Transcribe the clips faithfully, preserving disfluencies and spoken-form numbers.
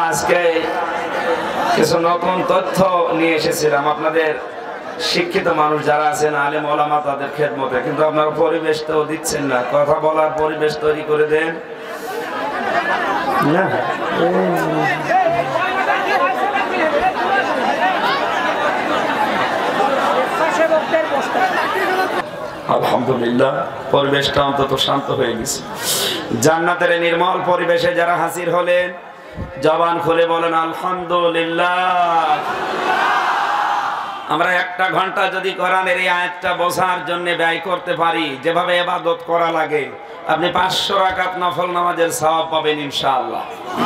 আজকে কিছু নতুন তথ্য নিয়ে এসেছিলাম আপনাদের শিক্ষিত মানুষ যারা আছেন আলেম ওলামা তাদের খেদমতে, কিন্তু আপনারা পরিবেশ তো দিচ্ছেন না, কথা বলার পরিবেশ তৈরি করে দেন না। আলহামদুলিল্লাহ, পরিবেশটা অন্তত শান্ত হয়ে গেছে। জান্নাতের নির্মল পরিবেশে যারা হাজির হলেন জবান খুলে বলেন আলহামদুলিল্লাহ। আমরা একটা ঘন্টা যদি কোরআনের এই আয়াতটা বোঝার জন্য ব্যয় করতে পারি, যেভাবে ইবাদত করা লাগে, আপনি পাঁচশো রাকাত নফল নামাজের সওয়াব পাবেন ইনশাআল্লাহ।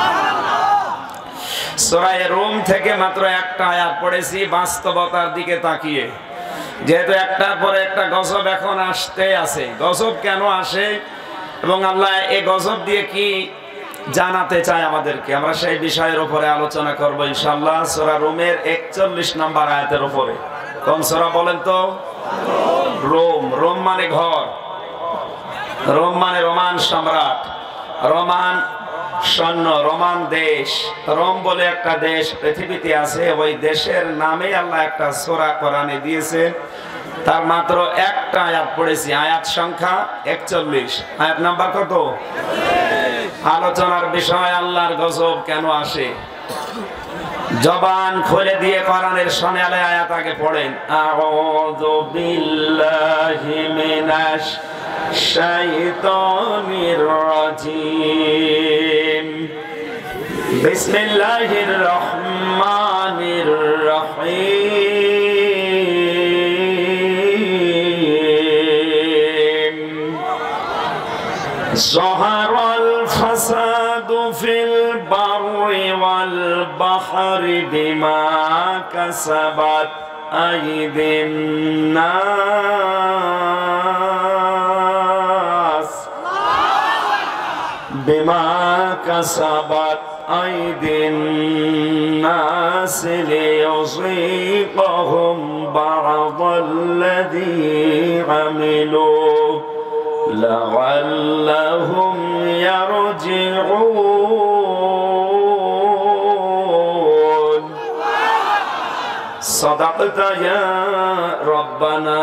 সূরা রুম থেকে মাত্র একটা আয়াত পড়েছি বাস্তবতার দিকে তাকিয়ে, যেহেতু একটার পরে একটা গজব এখন আসতে আছে। গজব কেন আসে এবং আল্লাহ এই গজব দিয়ে কি জানাতে চায় আমাদেরকে, আমরা সেই বিষয়ের উপরে আলোচনা করব ইনশাআল্লাহ। সূরা রুমের একচল্লিশ নম্বর আয়াতের উপরে। কোন সূরা বলেন তো? রোম। রোম মানে ঘর, রোম মানে রোমান সম্রাট, রোমান সৈন্য, রোমান দেশ। রোম বলে একটা দেশ পৃথিবীতে আছে, ওই দেশের নামে আল্লাহ একটা সূরা কোরআনে দিয়েছে। তার মাত্র একটা আয়াত পড়েছি, আয়াত সংখ্যা একচল্লিশ। আয়াত নাম্বার কত? আলোচনার বিষয় আল্লাহর গজব কেন আসে। জবান খুলে দিয়ে কোরআনের সোনালী আয়াত আগে পড়েন। আউযু বিল্লাহি মিনাশ শাইতানির রাজিম। বিসমিল্লাহির রহমানির রহিম। যাহারাল ফাসাদু ফিল বাররি ওয়াল বাহরি বিমা কাসাবাত আইদিন নাস বিমা কাসাবাত আইদিন নাস লিয়ুযীকাহুম বা'দাল্লাযী আমিলু লাআল্লাহুম ইয়ারজিউন। সাদাকতা ইয়া রাব্বানা।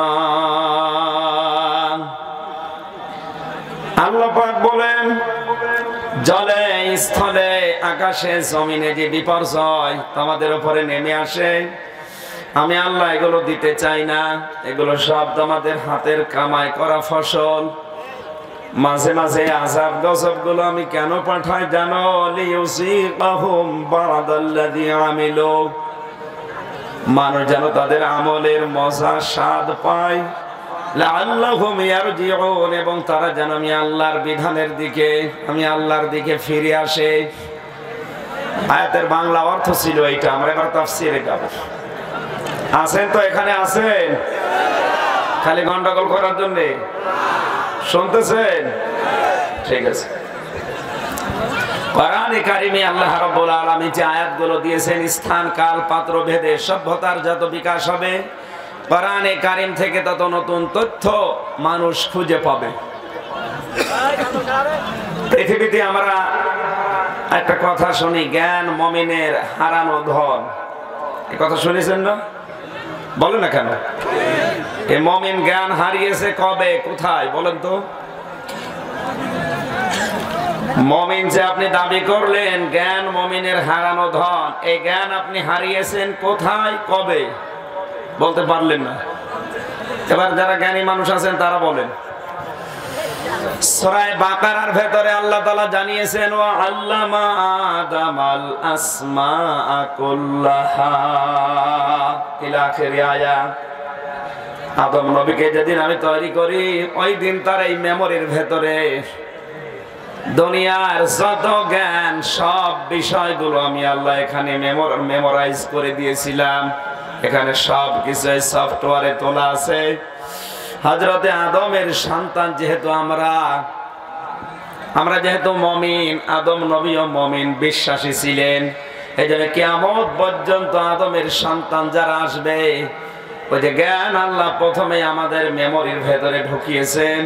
আল্লাহ পাক বলেন, জলে স্থলে আকাশে জমিনে যে বিপর্যয় তোমাদের উপরে নেমে আসে, আমি আল্লাহ এগুলো দিতে চাই না। এগুলো সব তোমাদের হাতের কামাই করা ফসল। মাঝে মাঝে আযাব গজব গুলো আমি কেন পাঠাই জানো? লিয়ুযীকাহুম বা'দাল্লাযী আমিলু, মানুষ যেন তাদের আমলের মজা স্বাদ পায়। লাআল্লাহুম ইয়ারজিউন, এবং তারা যেন আমি আল্লাহর বিধানের দিকে, আমি আল্লাহর দিকে ফিরে আসে। আয়াতের বাংলা অর্থ ছিল এইটা। আমরা এবার তাফসীরে যাব। আছেন তো? এখানে আছেন? খালি গন্ডগোল করার জন্য শুনতেছেন? ঠিক আছে। কোরআনে কারিমে আল্লাহ রাব্বুল আলামিন যে আয়াতগুলো দিয়েছেন, স্থান কাল পাত্র ভেদে সভ্যতার যত বিকাশ হবে, কোরআনে কারিম থেকে তত নতুন তথ্য মানুষ খুঁজে পাবে। পৃথিবীতে আমরা একটা কথা শুনি, জ্ঞান মুমিনের হারানো ধন। এই কথা শুনেছেন না? বলেন না কেন? এই মুমিন জ্ঞান হারিয়েছে কবে, কোথায় বলেন তো? মুমিন যে আপনি দাবি করলেন জ্ঞান মুমিনের হারানো ধন, এই জ্ঞান আপনি হারিয়েছেন কোথায়, কবে? বলতে পারলেন না। এবার যারা জ্ঞানী মানুষ আছেন তারা বলেন। সূরা বাকারার ভেতরে আল্লাহ তাআলা জানিয়েছেন, ওয়া আল্লামা আদামাল আসমাআ কুল্লাহা ইলা আখিরি আয়াত। আদম নবীকে যেদিন আমি তৈরি করি, ওই দিন তার এই মেমোরির ভেতরে দুনিয়ার যত জ্ঞান, সব বিষয়গুলো আমি আল্লাহ এখানে মেমোরাইজ করে দিয়েছিলাম। এখানে সব কিছু সফটওয়্যারে তোলা আছে। হযরতে আদমের সন্তান যেহেতু আমরা, আমরা যেহেতু মুমিন, আদম নবীও মুমিন বিশ্বাসী ছিলেন। এই জন্য কিয়ামত পর্যন্ত আদমের সন্তান যারা আসবে, ওই যে জ্ঞান আল্লাহ প্রথমে আমাদের মেমোরির ভেতরে ঢুকিয়েছেন।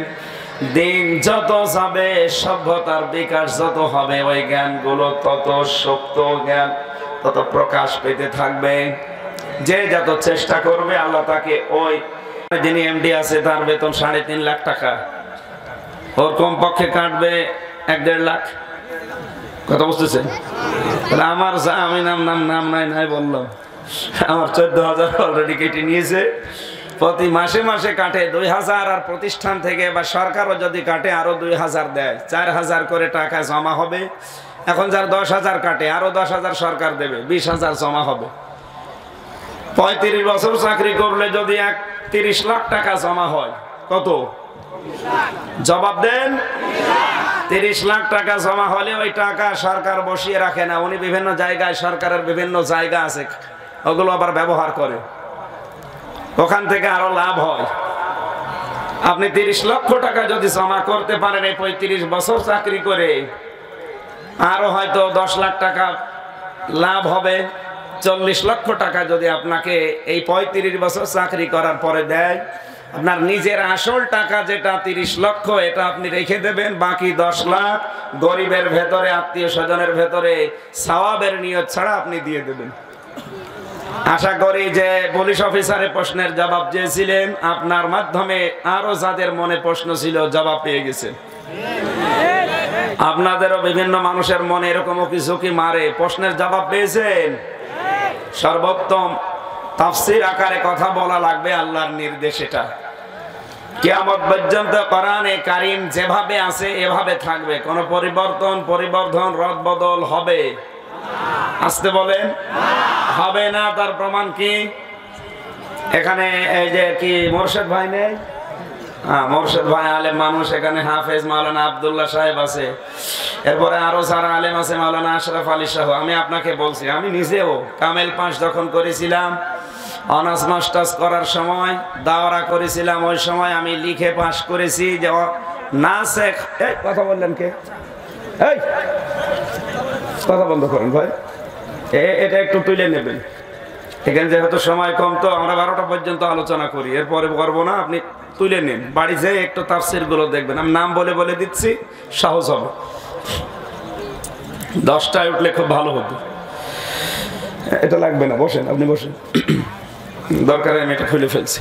দিন যত যাবে, সভ্যতার বিকাশ যত হবে, ওই জ্ঞানগুলো তত সুপ্ত জ্ঞান তত প্রকাশ পেতে থাকবে। যে যত চেষ্টা করবে আল্লাহ তাকে, ওই যিনি এমডি আছে তার বেতন সাড়ে তিন লাখ টাকা, ওর কমপক্ষে কাটবে এক দেড় লাখ। কথা বুঝতেছেন? তাহলে আমার যা আমি নাম নাম নাম নাই নাই বললাম, আমার চোদ্দ হাজার অলরেডি কেটে নিয়েছে। প্রতি মাসে মাসে কাটে দুই হাজার, আর প্রতিষ্ঠান থেকে বা সরকারও যদি কাটে আরো দুই হাজার দেয়, চার হাজার করে টাকা জমা হবে। এখন যার দশ হাজার কাটে আরো দশ হাজার সরকার দেবে, বিশ হাজার জমা হবে। পঁয়ত্রিশ বছর চাকরি করলে যদি এক তিরিশ লাখ টাকা জমা হয়, কত জবাব দেন? তিরিশ লাখ টাকা জমা হলে ওই টাকা সরকার বসিয়ে রাখে না, উনি বিভিন্ন জায়গায়, সরকারের বিভিন্ন জায়গা আছে, ওগুলো আবার ব্যবহার করে, ওখান থেকে আরো লাভ হয়। আপনি তিরিশ লক্ষ টাকা যদি জমা করতে পারেন এই পঁয়ত্রিশ বছর চাকরি করে, আরো হয়তো দশ লাখ টাকা লাভ হবে। চল্লিশ লক্ষ টাকা যদি আপনাকে এই পঁয়ত্রিশ বছর চাকরি করার পরে দেয়, আপনার নিজের আসল টাকা যেটা তিরিশ লক্ষ, এটা আপনি রেখে দেবেন, বাকি দশ লাখ গরিবের ভেতরে, আত্মীয় স্বজনের ভেতরে সওয়াবের নিয়ত ছাড়া আপনি দিয়ে দেবেন। আশা করি যে পুলিশ অফিসারের প্রশ্নের জবাব দিয়েছিলেন, আপনার মাধ্যমে আরো যাদের মনে প্রশ্ন ছিল জবাব পেয়ে গেছে। আপনাদেরও বিভিন্ন মানুষের মনে এরকম কিছু কি মারে, প্রশ্নের জবাব পেয়েছেন। সর্বোত্তম তাফসীর আকারে কথা বলা লাগবে আল্লাহর নির্দেশ। এটা কিয়ামত পর্যন্ত কোরআনে কারীম যেভাবে আছে এভাবে থাকবে, কোন পরিবর্তন পরিবর্ধন রদ বদল হবে? আসতে বলেন হবে না। তার প্রমাণ কি? এখানে এই যে কি মোরশেদ ভাই নেই? হ্যাঁ, মোরশেদ ভাই আলেম মানুষ, এখানে হাফেজ মাওলানা আব্দুল্লাহ সাহেব আছে, এরপরে আরো যারা আলেম আছে, মাওলানা আশরাফ আলী সাহ। আমি আপনাকে বলছি, আমি নিজেও কামেল পাস যখন করেছিলাম, অনার্স মাস্টার্স করার সময় দাওরা করেছিলাম, ওই সময় আমি লিখে পাস করেছি যে না শেখ। এই কথা বললেন কে? এই কথা বন্ধ করেন ভাই, এটা একটু তুলে নেবেন। এখানে যেহেতু সময় কম, তো আমরা বারোটা পর্যন্ত আলোচনা করি, এরপরে করবো না। আপনি তুলে নিন, বাড়ি যেয়ে একটু তাফসীর গুলো দেখবেন। আমি নাম বলে বলে দিচ্ছি, সহজ হবে। দশটায় উঠলে খুব ভালো হতো। এটা লাগবে না, বসেন, আপনি বসেন, দরকারে আমি এটা খুলে ফেলছি।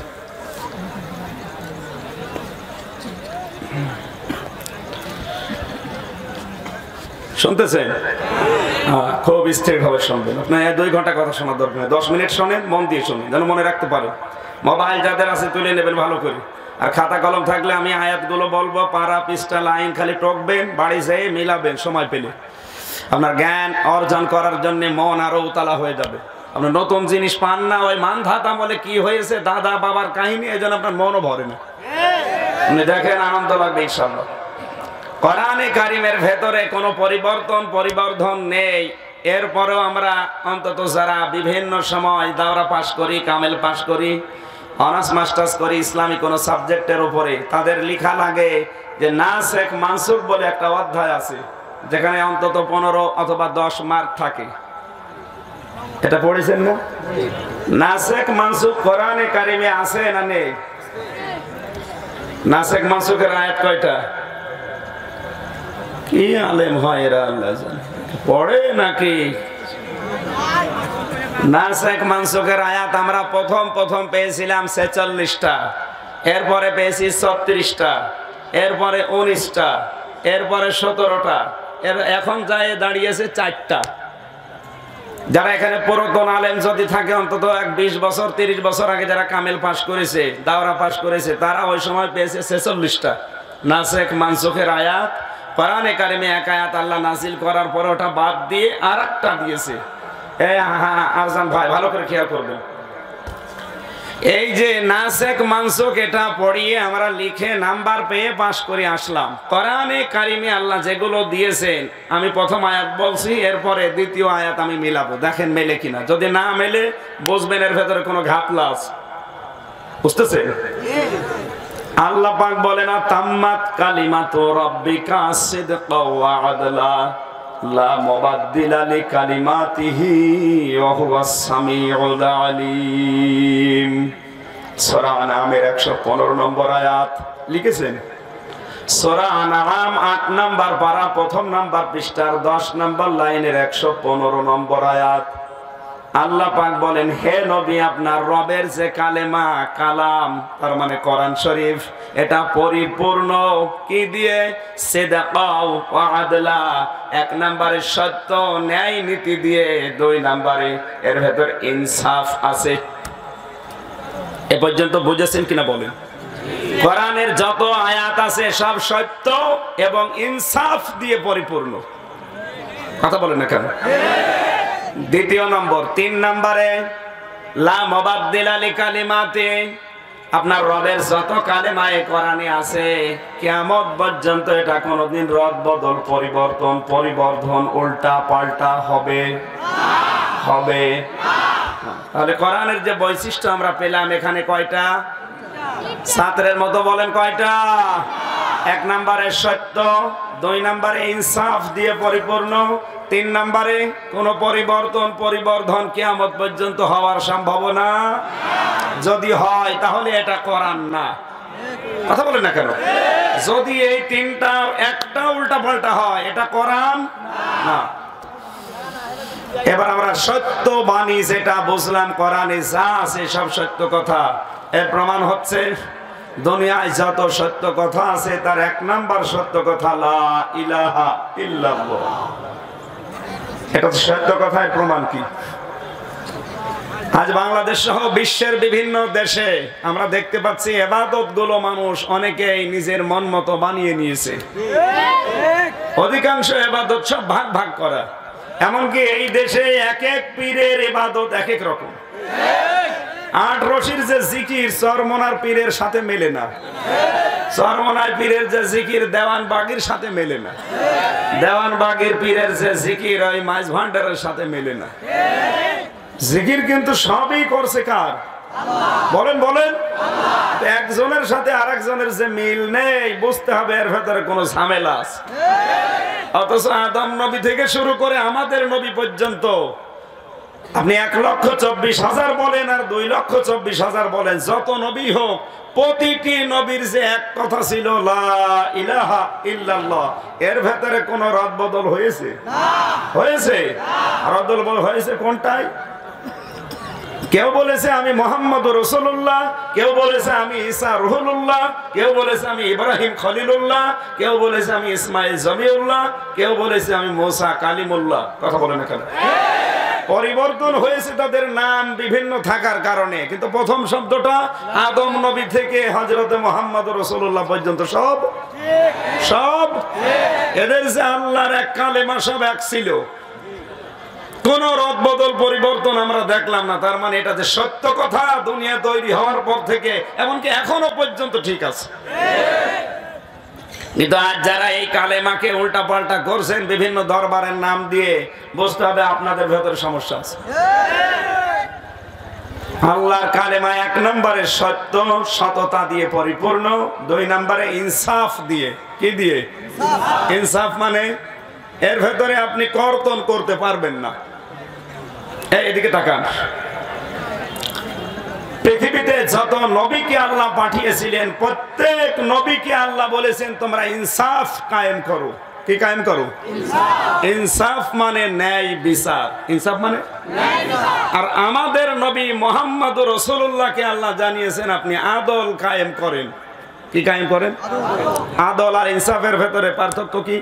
শুনতেছেন? খুব স্থির ভাবে শুনবেন। আপনার দুই ঘন্টা কথা শোনার দরকার নেই, দশ মিনিট শোনেন, মন দিয়ে শোনেন, যেন মনে রাখতে পারে। মোবাইল যাদের আছে তুলে নেবেন ভালো করে, আর খাতা কলম থাকলে আমি আয়াতগুলো বলবো, পারা পৃষ্ঠা লাইন খালি টকবেন, বাড়ি যেয়ে মিলাবেন সময় পেলে। আপনার জ্ঞান অর্জন করার জন্য মন আরো উতলা হয়ে যাবে। আপনার নতুন জিনিস পান না, ওই মান ধাতা বলে কি হয়েছে, দাদা বাবার কাহিনী, এই জন্য আপনার মনও ভরে না। আপনি দেখেন, আনন্দ লাগবে ইনশাআল্লাহ। কোরআনে কারিমের ভেতরে কোনো পরিবর্তন পরিবর্ধন নেই। এরপরেও আমরা অন্তত যারা বিভিন্ন সময় দাওরা পাস করি, কামেল পাস করি, অনার্স মাস্টার্স করি ইসলামী কোনো সাবজেক্টের উপরে, তাদের লেখা লাগে যে নাসেখ মানসুখ বলে একটা অধ্যায় আছে, যেখানে অন্তত পনেরো অথবা দশ মার্ক থাকে। এটা পড়েছেন না? নাসেখ মানসুখ কোরআনে কারিমে আছে না নেই? নাসেখ মানসুখের আয়াত কয়টা? কি আলেম হয় এরা, আল্লাহ জানে, পড়ে নাকি? নাসেখ মানসুখের আয়াত আমরা প্রথম প্রথম পেয়েছিলাম ছেচল্লিশটা, এরপরে পেয়েছি ছত্রিশটা, এরপরে উনিশটা, এরপরে সতেরোটা, এর এখন যায় দাঁড়িয়েছে চারটা। যারা এখানে পুরাতন আলেম যদি থাকে, অন্তত এক বিশ বছর তিরিশ বছর আগে যারা কামেল পাস করেছে, দাওরা পাস করেছে, তারা ওই সময় পেয়েছে ছেচল্লিশটা নাসেখ মানসুখের আয়াত। কোরআনে কারিমে এক আয়াত আল্লাহ নাজিল করার পরে ওটা বাদ দিয়ে আর একটা দিয়েছে। এই হ্যাঁ আরজান ভাই ভালো করে খেয়াল করবেন, এই যে নাসেখ মানসুখ এটা পড়িয়ে আমরা লিখে নাম্বার পেয়ে পাস করে আসলাম। কোরআনে কারিমে আল্লাহ যেগুলো দিয়েছেন, আমি প্রথম আয়াত বলছি, এরপরে দ্বিতীয় আয়াত আমি মিলাবো, দেখেন মেলে কিনা। যদি না মেলে বুঝবেন এর ভেতরে কোনো ঘাপলা আছে। বুঝতেছে? আল্লাহ পাক বলে না, তাম্মাত কালিমাতু রাব্বিকা সিদকাও ওয়া আদলা লা মুবাদদিলা লিকালিমাতিহি ওয়া হুয়াস সামিউল আলিম। সূরা আনামের একশো পনেরো নম্বর আয়াত লিখেছেন। সূরা আনআম আট নাম্বার পারা প্রথম নাম্বার পৃষ্ঠার দশ নাম্বার লাইনের একশো পনেরো নম্বর আয়াত। আল্লাহ পাক বলেন, হে নবী, আপনার রবের যে কালেমা, কালাম, তার মানে কোরআন শরীফ, এটা পরিপূর্ণ কি দিয়ে? সিদকা ওয়া আদলা, এক নম্বরে সত্য ন্যায় নীতি দিয়ে, দুই নম্বরে এর ভেতর ইনসাফ আছে। এ পর্যন্ত বুঝেছেন কিনা বলেন? কোরআনের যত আয়াত আছে সব সত্য এবং ইনসাফ দিয়ে পরিপূর্ণ। কথা বলেন না কেন? দ্বিতীয় নম্বর, তিন নম্বরে লা মুবাদদিলা লিকালিমাতি, আপনার রবের যত কালেমায়ে কোরআনে আছে কিয়ামত পর্যন্ত এটা কোনোদিন রদ বদল, পরিবর্তন, পরিবর্ধন, উল্টা পাল্টা হবে হবে তাহলে কোরআনের যে বৈশিষ্ট্য আমরা পেলাম এখানে কয়টা? ছাত্রের মতো বলেন কয়টা? এক নম্বরে সত্য, দুই নম্বরে ইনসাফ দিয়ে পরিপূর্ণ, তিন নম্বরে কোন পরিবর্তন, পরিবর্ধন কিয়ামত পর্যন্ত হওয়ার সম্ভাবনা যদি হয় তাহলে এটা কোরআন না। কথা বলেন না কেন? যদি এই তিনটা একটা উল্টা পাল্টা হয় এটা কোরআন না। এবার আমরা সত্য বাণী যেটা বুঝলাম, কোরআনে যা আছে সব সত্য কথা। এর প্রমাণ হচ্ছে দুনিয়ায় যত সত্য কথা আছে তার এক নাম্বার সত্য কথা লা ইলাহা ইল্লাল্লাহ। এটা সত্য কথার প্রমাণ কি? আজ বাংলাদেশ সহ বিশ্বের বিভিন্ন দেশে আমরা দেখতে পাচ্ছি ইবাদত গুলো মানুষ অনেকেই নিজের মন মতো বানিয়ে নিয়েছে। অধিকাংশ ইবাদত সব ভাগ ভাগ করা, এমনকি এই দেশে এক এক পীরের ইবাদত এক এক রকম। আট রশির যে জিকির চরমনার পীরের সাথে মেলে না, চরমনার পীরের যে জিকির দেওয়ান বাগির সাথে মেলে না, দেওয়ান বাগির পীরের যে জিকির ওই মাইজ ভান্ডারের সাথে মেলে না। জিকির কিন্তু সবই করছে কার? বলেন বলেন। একজনের সাথে আরেকজনের যে মিল নেই, বুঝতে হবে এর ভেতরে কোনো ঝামেলা আছে। অথচ আদম নবী থেকে শুরু করে আমাদের নবী পর্যন্ত আপনি এক লক্ষ চব্বিশ হাজার বলেন আর দুই লক্ষ চব্বিশ হাজার বলেন, যত নবী হোক প্রতিটি নবীর যে এক কথা ছিল লা ইলাহা ইল্লাল্লাহ, এর ভেতরে কোনো রদ বদল হয়েছে? হয়েছে? রদ বদল হয়েছে কোনটাই? কেউ বলেছে আমি মোহাম্মদ রাসূলুল্লাহ, কেউ বলেছে আমি ঈসা রুহুল্লাহ, কেউ বলেছে আমি ইব্রাহিম খলিলুল্লাহ, কেউ বলেছে আমি ইসমাইল জবিউল্লাহ, কেউ বলেছে আমি মুসা কালিমুল্লাহ। কথা বলেন না কেন? পরিবর্তন হয়েছে তাদের নাম বিভিন্ন থাকার কারণে, কিন্তু প্রথম শব্দটা আদম নবী থেকে হযরত মুহাম্মদ রাসূলুল্লাহ পর্যন্ত সব সব এদের যে আল্লাহর এক কালেমা সব এক ছিল, কোন রদ বদল পরিবর্তন আমরা দেখলাম না। তার মানে এটা যে সত্য কথা দুনিয়া তৈরি হওয়ার পর থেকে এমনকি এখনো পর্যন্ত ঠিক আছে। কিন্তু আজ যারা এই কালেমাকে উল্টা পাল্টা করছেন বিভিন্ন দরবারের নাম দিয়ে, বুঝতে হবে আপনাদের ভেতরে সমস্যা আছে। আল্লাহর কালেমা এক নম্বরে সত্য, সততা দিয়ে পরিপূর্ণ, দুই নম্বরে ইনসাফ দিয়ে। কি দিয়ে? ইনসাফ মানে এর ভেতরে আপনি কর্তন করতে পারবেন না। এইদিকে তাকান, পৃথিবীতে যত নবীকে আল্লাহ পাঠিয়েছিলেন প্রত্যেক নবীকে আল্লাহ বলেছেন তোমরা ইনসাফ কায়েম করো। কি কায়েম করো? ইনসাফ মানে ন্যায় বিচার। ইনসাফ মানে ন্যায় বিচার। আর আমাদের নবী মুহাম্মদ রাসূলুল্লাহকে আল্লাহ জানিয়েছেন আপনি আদল কায়েম করেন। কি কায়েম করেন? আদল আর ইনসাফের ভেতরে পার্থক্য কি?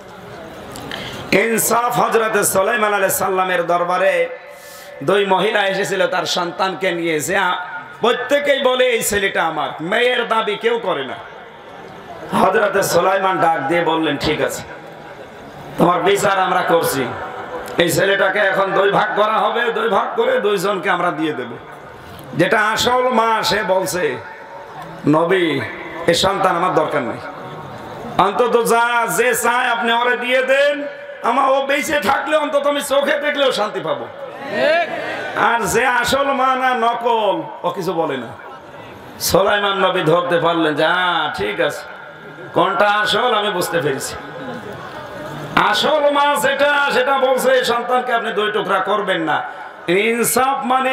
ইনসাফ হযরত সুলাইমান আলাইহিস সালামের দরবারে দুই মহিলা এসেছিল তার সন্তানকে নিয়ে, যে প্রত্যেকেই বলে এই ছেলেটা আমার, মেয়ের দাবি কেউ করে না। হযরত সুলাইমান ডাক দিয়ে বললেন ঠিক আছে, তোমার বিচার আমরা করছি, এই ছেলেটাকে এখন দুই ভাগ করা হবে, দুই ভাগ করে দুইজনকে আমরা দিয়ে দেব। যেটা আসল মা সে বলছে নবী এই সন্তান আমার দরকার নেই, অন্তত যা যে চায় আপনি ওরে দিয়ে দেন, আমার ও বেঁচে থাকলে অন্তত আমি চোখে দেখলেও শান্তি পাবো। আর যে আসল মা না নকল ও কিছু বলে না। সুলাইমান নবী ধরতে পারলেন যে ঠিক আছে, কোনটা আসল আমি বুঝতে পেরেছি। আসল মা যেটা সেটা বলছে সন্তানকে আপনি দুই টুকরা করবেন না। ইনসাফ মানে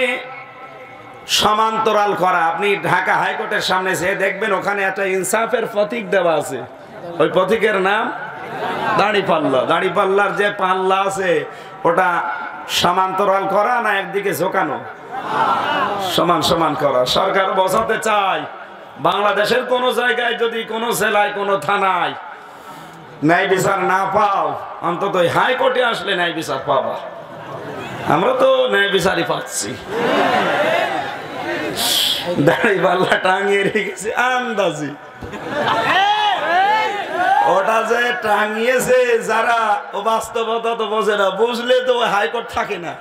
সমান্তরাল করা। আপনি ঢাকা হাইকোর্টের সামনে যেয়ে দেখবেন ওখানে একটা ইনসাফের প্রতীক দেওয়া আছে, ওই প্রতীকের নাম দাড়ি পাল্লা। দাড়ি পাল্লার যে পাল্লা আছে ওটা সমান্তরাল করা না একদিকে ঝোঁকানো? সমান সমান করা। সরকার বোঝাতে চায় বাংলাদেশের কোন জায়গায় যদি কোন জেলায় কোন থানায় ন্যায় বিচার না পাও, অন্তত হাইকোর্টে আসলে ন্যায় বিচার পাবা। আমরা তো ন্যায় বিচারই পাচ্ছি। দাড়ি পাল্লা টাঙিয়ে রেখেছি আন্দাজি। ওটা যে টাঙিয়েছে যারা, ও বাস্তবতা তো বোঝে না, বুঝলে তো হাইকোর্ট থাকে না।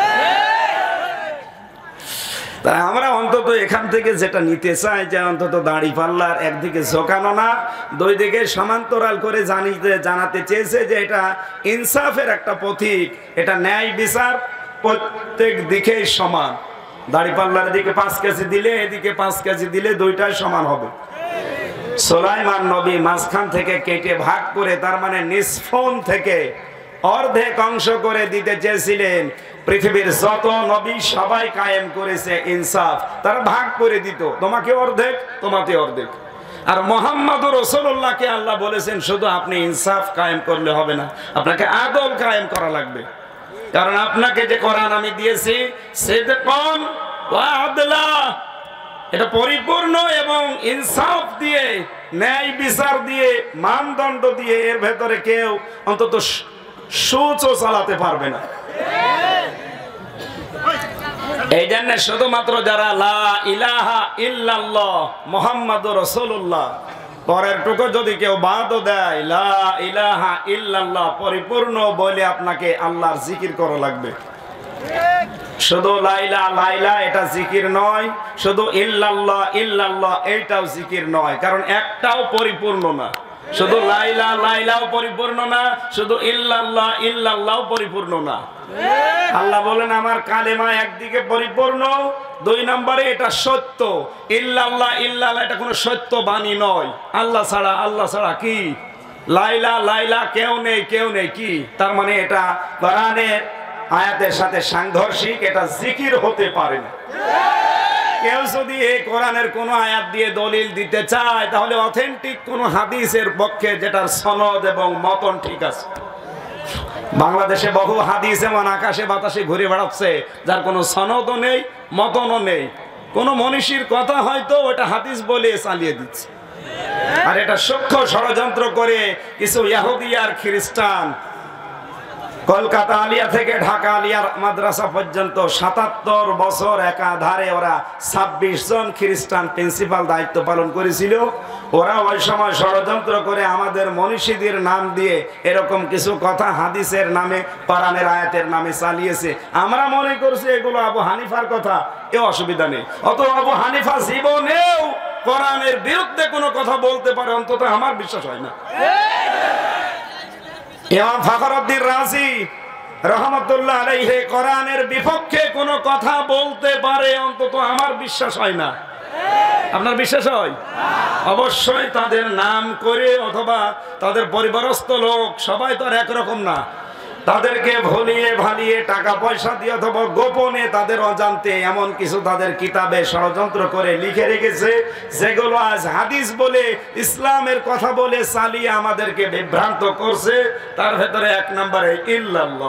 তাই আমরা অন্তত এখান থেকে যেটা নিতে চাই যে অন্তত দাড়ি পাল্লার একদিকে ঝোঁকানো না, দুই দিকে সমান্তরাল করে জানিতে জানাতে চেয়েছে যে এটা ইনসাফের একটা প্রতীক, এটা ন্যায় বিচার প্রত্যেক দিকেই সমান। দাড়ি পাল্লার দিকে পাঁচ কেজি দিলে এদিকে পাঁচ কেজি দিলে দুইটাই সমান হবে। সুলাইমান নবী মাঝখান থেকে কেটে ভাগ করে, তার মানে নিষ্ফোন থেকে অর্ধেক অংশ করে দিতে চেয়েছিলেন। পৃথিবীর যত নবী সবাই কায়েম করেছে ইনসাফ, তারা ভাগ করে দিত, তোমাকে অর্ধেক তোমাকে অর্ধেক। আর মুহাম্মদুর রাসূলুল্লাহকে আল্লাহ বলেছেন শুধু আপনি ইনসাফ কায়েম করলে হবে না, আপনাকে আদল কায়েম করা লাগবে। কারণ আপনাকে যে কোরআন আমি দিয়েছি সেটা কোন ওয়া আদলা, এটা পরিপূর্ণ এবং ইনসাফ দিয়ে, ন্যায় বিচার দিয়ে, মানদণ্ড দিয়ে, এর ভেতরে কেউ অন্তত সুচও চালাতে পারবে না। এই জন্য শুধুমাত্র যারা লা ইলাহা ইল্লাল্লাহ মুহাম্মাদুর রাসূলুল্লাহ, পরের টুকু যদি কেউ বাদও দেয়, লা ইলাহা ইল্লাল্লাহ পরিপূর্ণ বলে আপনাকে আল্লাহর জিকির করা লাগবে। শুধু লাইলা লাইলা এটা জিকির নয়, শুধু ইল্লাল্লাহ ইল্লাল্লাহ এইটাও জিকির নয়, কারণ একটাও পরিপূর্ণ না। শুধু লাইলা লাইলাও পরিপূর্ণ না, শুধু ইল্লাল্লাহ ইল্লাল্লাহও পরিপূর্ণ না। আল্লাহ বলেন আমার কালেমা একদিকে পরিপূর্ণ, দুই নম্বরে এটা সত্য। ইল্লাল্লাহ ইল্লাল্লাহ এটা কোনো সত্য বাণী নয়, আল্লাহ ছাড়া আল্লাহ ছাড়া কি লাইলা লাইলা কেউ নেই কেউ নেই কি, তার মানে এটা কোরআনের আয়াতের সাথে সাংঘর্ষিক, এটা জিকির হতে পারে না। কেউ যদি এই কোরআনের কোন আয়াত দিয়ে দলিল দিতে চায় তাহলে অথেন্টিক কোন হাদিসের পক্ষে যেটার সনদ এবং মতন ঠিক আছে। বাংলাদেশে বহু হাদিস এমন আকাশে বাতাসে ঘুরে বেড়াচ্ছে যার কোনো সনদও নেই মতনও নেই, কোন মনীষীর কথা হয়তো ওটা হাদিস বলে চালিয়ে দিচ্ছে। আর এটা সূক্ষ্ম ষড়যন্ত্র করে কিছু ইহুদি আর খ্রিস্টান কলকাতা আলিয়া থেকে ঢাকা আলিয়ার মাদ্রাসা পর্যন্ত সাতাত্তর বছর একাধারে ওরা ছাব্বিশ জন খ্রিস্টান প্রিন্সিপাল দায়িত্ব পালন করেছিল। ওরা ওই সময় ষড়যন্ত্র করে আমাদের মনীষীদের নাম দিয়ে এরকম কিছু কথা হাদিসের নামে, কোরআনের আয়াতের নামে চালিয়েছে। আমরা মনে করছি এগুলো আবু হানিফার কথা, এ অসুবিধা নেই। অত আবু হানিফা জীবনেও কোরআনের বিরুদ্ধে কোনো কথা বলতে পারে অন্তত আমার বিশ্বাস হয় না। ইমাম ফখরুদ্দীন রাজি রহমতুল্লাহ আলাইহি কোরআনের বিপক্ষে কোনো কথা বলতে পারে অন্তত আমার বিশ্বাস হয় না। আপনার বিশ্বাস হয়? অবশ্যই তাদের নাম করে অথবা তাদের পরিবারস্থ লোক সবাই তো আর একরকম না, তাদেরকে ভুলিয়ে ভালিয়ে টাকা পয়সা দিয়ে অথবা গোপনে তাদের অজান্তে এমন কিছু তাদের কিতাবে ষড়যন্ত্র করে লিখে রেখেছে যেগুলো আজ হাদিস বলে ইসলামের কথা বলে চালিয়ে আমাদেরকে বিভ্রান্ত করছে। তার ভেতরে এক নম্বরে ইল্লাল্লাহ।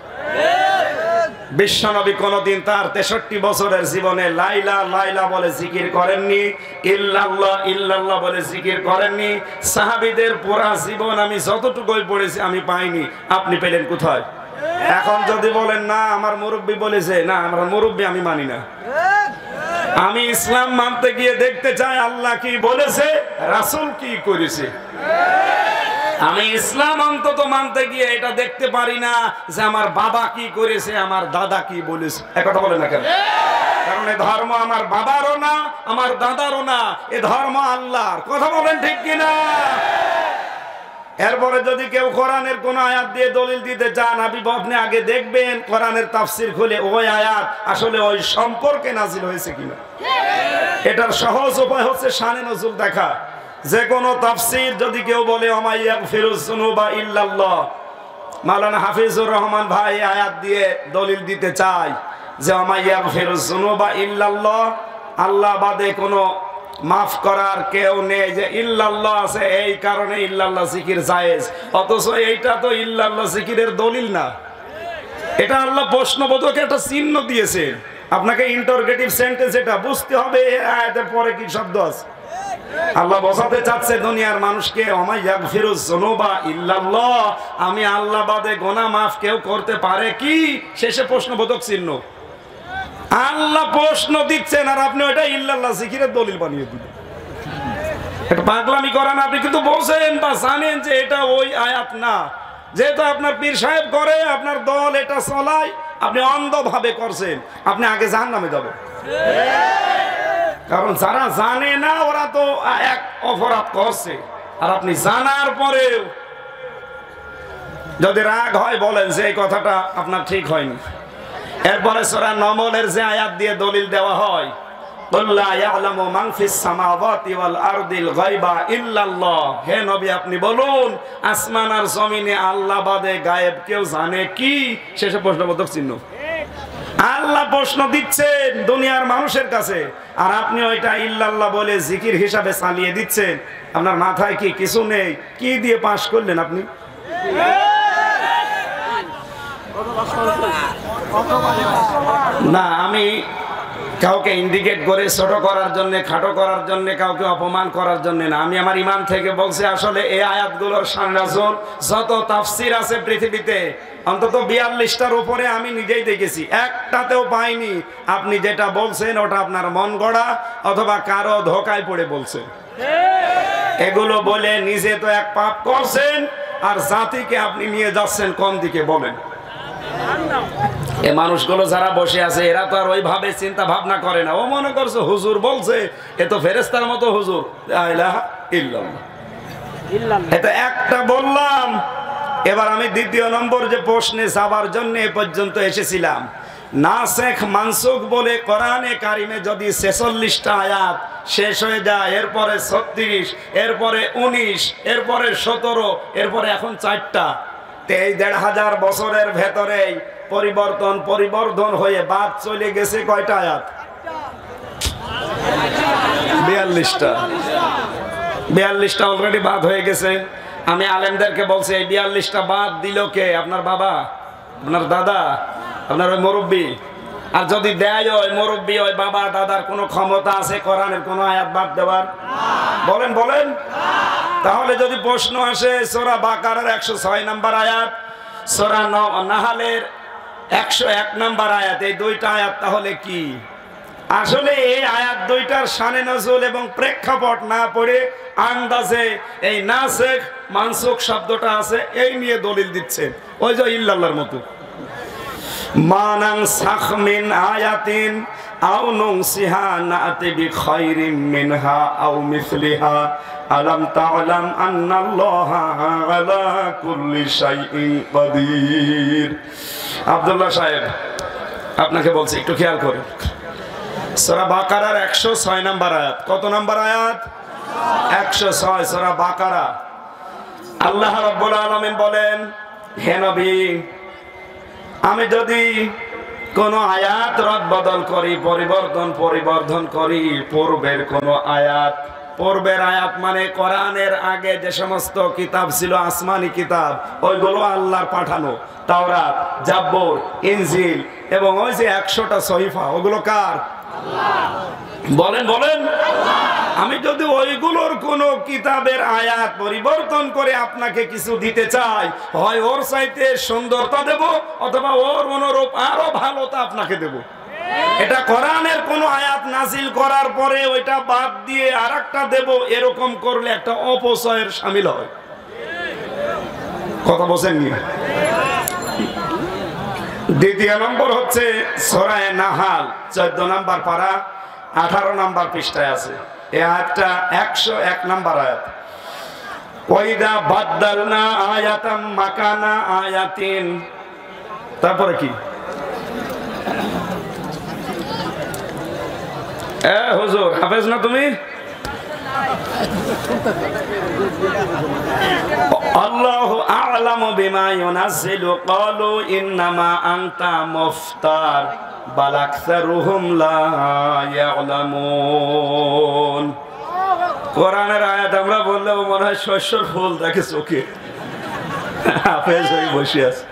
বিশ্বনবী কোনদিন তার তেষট্টি বছরের জীবনে লাইলা লাইলা বলে জিকির করেননি, ইল্লাল্লাহ ইল্লাল্লাহ বলে জিকির করেননি। সাহাবীদের পুরা জীবন আমি যতটুকুই পড়েছি আমি পাইনি, আপনি পেলেন কোথায়? এখন যদি বলেন না আমার মুরব্বী বলেছে, না আমার মুরব্বী আমি মানি না। আমি ইসলাম মানতে গিয়ে দেখতে চাই আল্লাহ কি বলেছে, রাসূল কি করেছে। আমি ইসলাম অন্তত মানতে গিয়ে এটা দেখতে পারি না যে আমার বাবা কি করেছে, আমার দাদা কি বলেছে। একথা বলে না কেন? কারণ এ ধর্ম আমার বাবারও না আমার দাদারও না, এ ধর্ম আল্লাহর। কথা বলেন ঠিক কিনা? এরপরে যদি কেউ কোরআনের কোন আয়াত দিয়ে দলিল দিতে চান, আপনি আগে দেখবেন কোরআনের তাফসীর খুলে ওই আয়াত আসলে ওই সম্পর্কে নাজিল হয়েছে কিনা। এটার সহজ উপায় হচ্ছে শানে নজুল দেখা। যে কোনো তাফসীর যদি কেউ বলে ওমা ইয়াগফিরুজ যুনুবা ইল্লাল্লাহ, মাওলানা হাফিজুর রহমান ভাই আয়াত দিয়ে দলিল দিতে চায় যে ওমা ইয়াগফিরুজ যুনুবা ইল্লাল্লাহ, আল্লাহ বাদে কোনো মাফ করার কেউ নেই, যে ইল্লাল্লাহ আছে এই কারণে ইল্লাল্লাহ জিকির জায়েজ, অথচ এইটা তো ইল্লাল্লাহ জিকিরের দলিল না। এটা আল্লাহ প্রশ্নবোধক একটা চিহ্ন দিয়েছে, আপনাকে ইন্টারোগেটিভ সেন্টেন্স এটা বুঝতে হবে। এর আয়াতের পরে কি শব্দ আছে? আল্লাহ বোঝাতে চাচ্ছে দুনিয়ার মানুষকে, ওমাইয়াগফিরুজ যুনুবা ইল্লাল্লাহ, আমি আল্লাহ বাদে গুনাহ মাফ কেউ করতে পারে কি? শেষে প্রশ্নবোধক চিহ্ন। আল্লাহ প্রশ্ন দিচ্ছেন আর আপনি ওটা ইল্লাল্লাহ জিকিরের দলিল বানিয়ে দিলেন। এটা পাগলামি করেন। আপনি কিন্তু বলছেন বা জানেন যে এটা ওই আয়াত না, যেহেতু আপনার পীর সাহেব করে, আপনার দল এটা চলায়, আপনি অন্ধভাবে করছেন, আপনি আগে জাহান্নামে যাবেন। কারণ যারা জানে না ওরা তো এক অপরাধ করছে, আর আপনি জানার পরেও যদি রাগ হয় বলেন যে এই কথাটা আপনার ঠিক হয়নি। এরপরে সূরা নমলের যে আয়াত দিয়ে দলিল দেওয়া হয়, কুল্লা ইয়ালামু মান ফিস সামাওয়াতি ওয়াল আরদিল গায়বা ইল্লাল্লাহ, হে নবী আপনি বলুন আসমান আর জমিনে আল্লাহ বাদে গায়েব কেউ জানে কি? শেষে প্রশ্নবোধক চিহ্ন। আল্লাহ প্রশ্ন দিচ্ছেন দুনিয়ার মানুষের কাছে, আর আপনি ওইটা ইল্লাল্লাহ বলে জিকির হিসাবে চালিয়ে দিচ্ছেন। আপনার মাথায় কি কিছু নেই? কি দিয়ে পাশ করলেন আপনি? না, আমি কাউকে ইন্ডিকেট করে ছোট করার জন্য, খাটো করার জন্য, কাউকে অপমান করার জন্য না। আমি আমার ইমান থেকে বলছি, আসলে এই আয়াতগুলোর সান্নাজুল যত তাফসির আছে পৃথিবীতে অন্তত বিয়াল্লিশটার উপরে আমি নিজেই দেখেছি, একটাতেও পাইনি আপনি যেটা বলছেন ওটা আপনার মন গড়া অথবা কারো ধোকায় পড়ে বলছেন। এগুলো বলে নিজে তো এক পাপ করছেন, আর জাতিকে আপনি নিয়ে যাচ্ছেন কোন দিকে বলেন? এ মানুষগুলো যারা বসে আছে এরা তো আর ওইভাবে চিন্তা ভাবনা করে না। ও মনে করছে হুজুর বলছে, এ তো ফেরেশতার মতো হুজুর। লা ইলাহা ইল্লাল্লাহ, এটা একটা বললাম। এবার আমি দ্বিতীয় নম্বর যে প্রশ্নে যাবার জন্য এ পর্যন্ত এসেছিলাম, নাসেখ মানসুখ বলে কোরআনে কারিমে যদি ছেচল্লিশটা আয়াত শেষ হয়ে যায়, এরপরে ছত্রিশ, এরপরে উনিশ, এরপরে সতেরো, এরপরে এখন চারটা, এই দেড় হাজার বছরের ভেতরেই পরিবর্তন পরিবর্ধন হয়ে বাদ চলে গেছে কয়টা আয়াত? বিয়াল্লিশটা। বিয়াল্লিশটা অলরেডি বাদ হয়ে গেছে। আমি আলেমদেরকে বলছি, এই বিয়াল্লিশটা বাদ দিল কে? আপনার বাবা, আপনার দাদা, আপনার ওই মুরব্বী। আর যদি দেয় ওই মুরব্বী, ওই বাবা দাদার কোনো ক্ষমতা আছে কোরআনের কোনো আয়াত বাদ দেওয়ার? বলেন বলেন। তাহলে যদি প্রশ্ন আসে, সূরা বাকারার একশো ছয় নম্বর আয়াত, সূরা নাহলের একশো এক নম্বর আয়াত, এই দুইটা আয়াত তাহলে কি? আসলে এই আয়াত দুইটার শানে নজুল এবং প্রেক্ষাপট না পড়ে আন্দাজে এই নাসেখ মানসুখ শব্দটা আছে এই নিয়ে দলিল দিচ্ছে, ওই যে ইল্লাল্লাহর মতো। মানাং সাখ মিন আয়াতিন আও নুনসিহা নাতি বিখাইরিম মিনহা আও মিসলিহা আলাম তা'লাম আন্নাল্লাহা আলা কুল্লি শাইইন কাদির। আব্দুল্লাহ সাহেব, আপনাকে বলছি একটু খেয়াল করুন। সূরা বাকারার একশো ছয় নম্বর আয়াত। কত নম্বর আয়াত? একশো ছয়, সূরা বাকারা। আল্লাহ রাব্বুল আলামিন বলেন, হে নবী, আমি যদি কোন আয়াত রদ বদল করি, পরিবর্তন পরিবর্ধন করি, পূর্বের কোন আয়াত, পূর্বের আয়াত মানে কোরআনের আগে যে সমস্ত কিতাব ছিল, আসমানি কিতাব, ওইগুলো আল্লাহর পাঠানো, তাওরাত, জাব্বুর, ইনজিল এবং ওই যে একশোটা সহিফা, ওগুলো কার? বলেন বলেন। আমি যদি ওইগুলোর কোন কিতাবের আয়াত পরিবর্তন করে আপনাকে কিছু দিতে চাই, হয় ওর চাইতে সুন্দরতা দেব অথবা ওর অনুরূপ আরো ভালোতা আপনাকে দেব। এটা কোরআনের কোন আয়াত নাজিল করার পরে ওইটা বাদ দিয়ে আরেকটা দেব, এরকম করলে একটা অপচয়ের শামিল হয়। কথা বলছেন নি? দ্বিতীয় নম্বর হচ্ছে সূরা নাহাল চোদ্দ নম্বর পারা আঠারো নম্বর পৃষ্ঠায় আছে। এই আয়াতটা একশো এক নম্বর আয়াত। ওয়াইদা বাদদালনা আয়াতাম মাকানা আয়াতিন, তারপরে কি? এ হুজুর হাফেজ না তুমি? আল্লাহু আ'লামু বিমা ইউনাজ্জিলু ক্বালু ইন্নামা আনতা মুফতার। বাল আকসারুহুম লা ইয়ালামুন। কোরআনের আয়াত আমরা বললেও মনে হয় শস্যর ফুল দেখে চোখে হাফেজ হয়ে বসে আছে।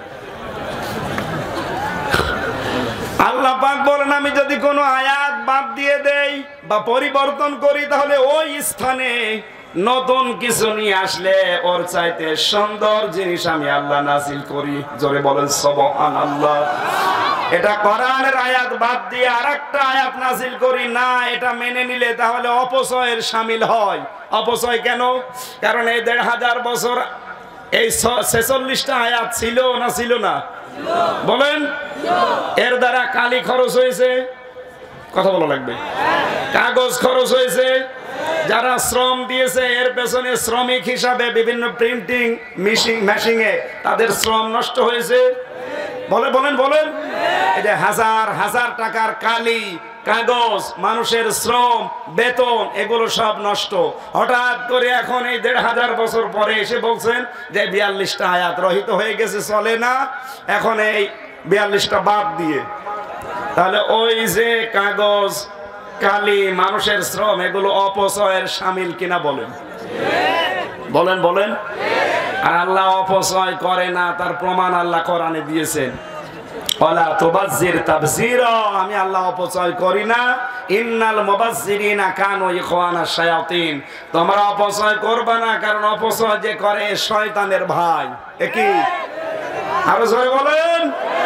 আল্লাহ পাক বলেন আমি যদি কোনো আয়াত বাদ দিয়ে দেই বা পরিবর্তন করি তাহলে ওই স্থানে নতুন কিছু নিয়ে আসলে ওর চাইতে সুন্দর জিনিস আমি আল্লাহ নাজিল করি। জোরে বলেন সুবহানাল্লাহ। এটা কোরআনের আয়াত বাদ দিয়ে আরেকটা আয়াত নাজিল করি না, এটা মেনে নিলে তাহলে অপচয়ের শামিল হয়। অপচয় কেন? কারণ এই দেড় হাজার বছর এই ছেচল্লিশটা আয়াত ছিল না ছিল না? বলেন। এর দ্বারা কালি খরচ হয়েছে, কথা বলা লাগবে, কাগজ খরচ হয়েছে, যারা শ্রম দিয়েছে এর পেছনে শ্রমিক হিসাবে বিভিন্ন প্রিন্টিং মেশিন মেশিনে তাদের শ্রম নষ্ট হয়েছে। বলে বলেন বলেন এই যে হাজার হাজার টাকার কালি, কাগজ, মানুষের শ্রম, বেতন, এগুলো সব নষ্ট। হঠাৎ করে এখন এই দেড় হাজার বছর পরে এসে বলছেন যে বিয়াল্লিশটা আয়াত রহিত হয়ে গেছে, চলে না, এখন এই বিয়াল্লিশটা বাদ দিয়ে। তাহলে ওই যে কাগজ, কালি, মানুষের শ্রম, এগুলো অপচয়ের শামিল কিনা বলেন বলেন বলেন। আর আল্লাহ অপচয় করে না, তার প্রমাণ আল্লাহ কোরআনে দিয়েছেন। ওয়ালা তুবাজ্জির তাবযীরা, আমি আল্লাহ অপচয় করি না। ইন্নাল মুবাজ্জিরিনা কানু ইখওয়ানাশ শায়াতিন, তোমরা অপচয় করবে না, কারণ অপচয় যে করে শয়তানের ভাই। একই আরো জোরে বলেন।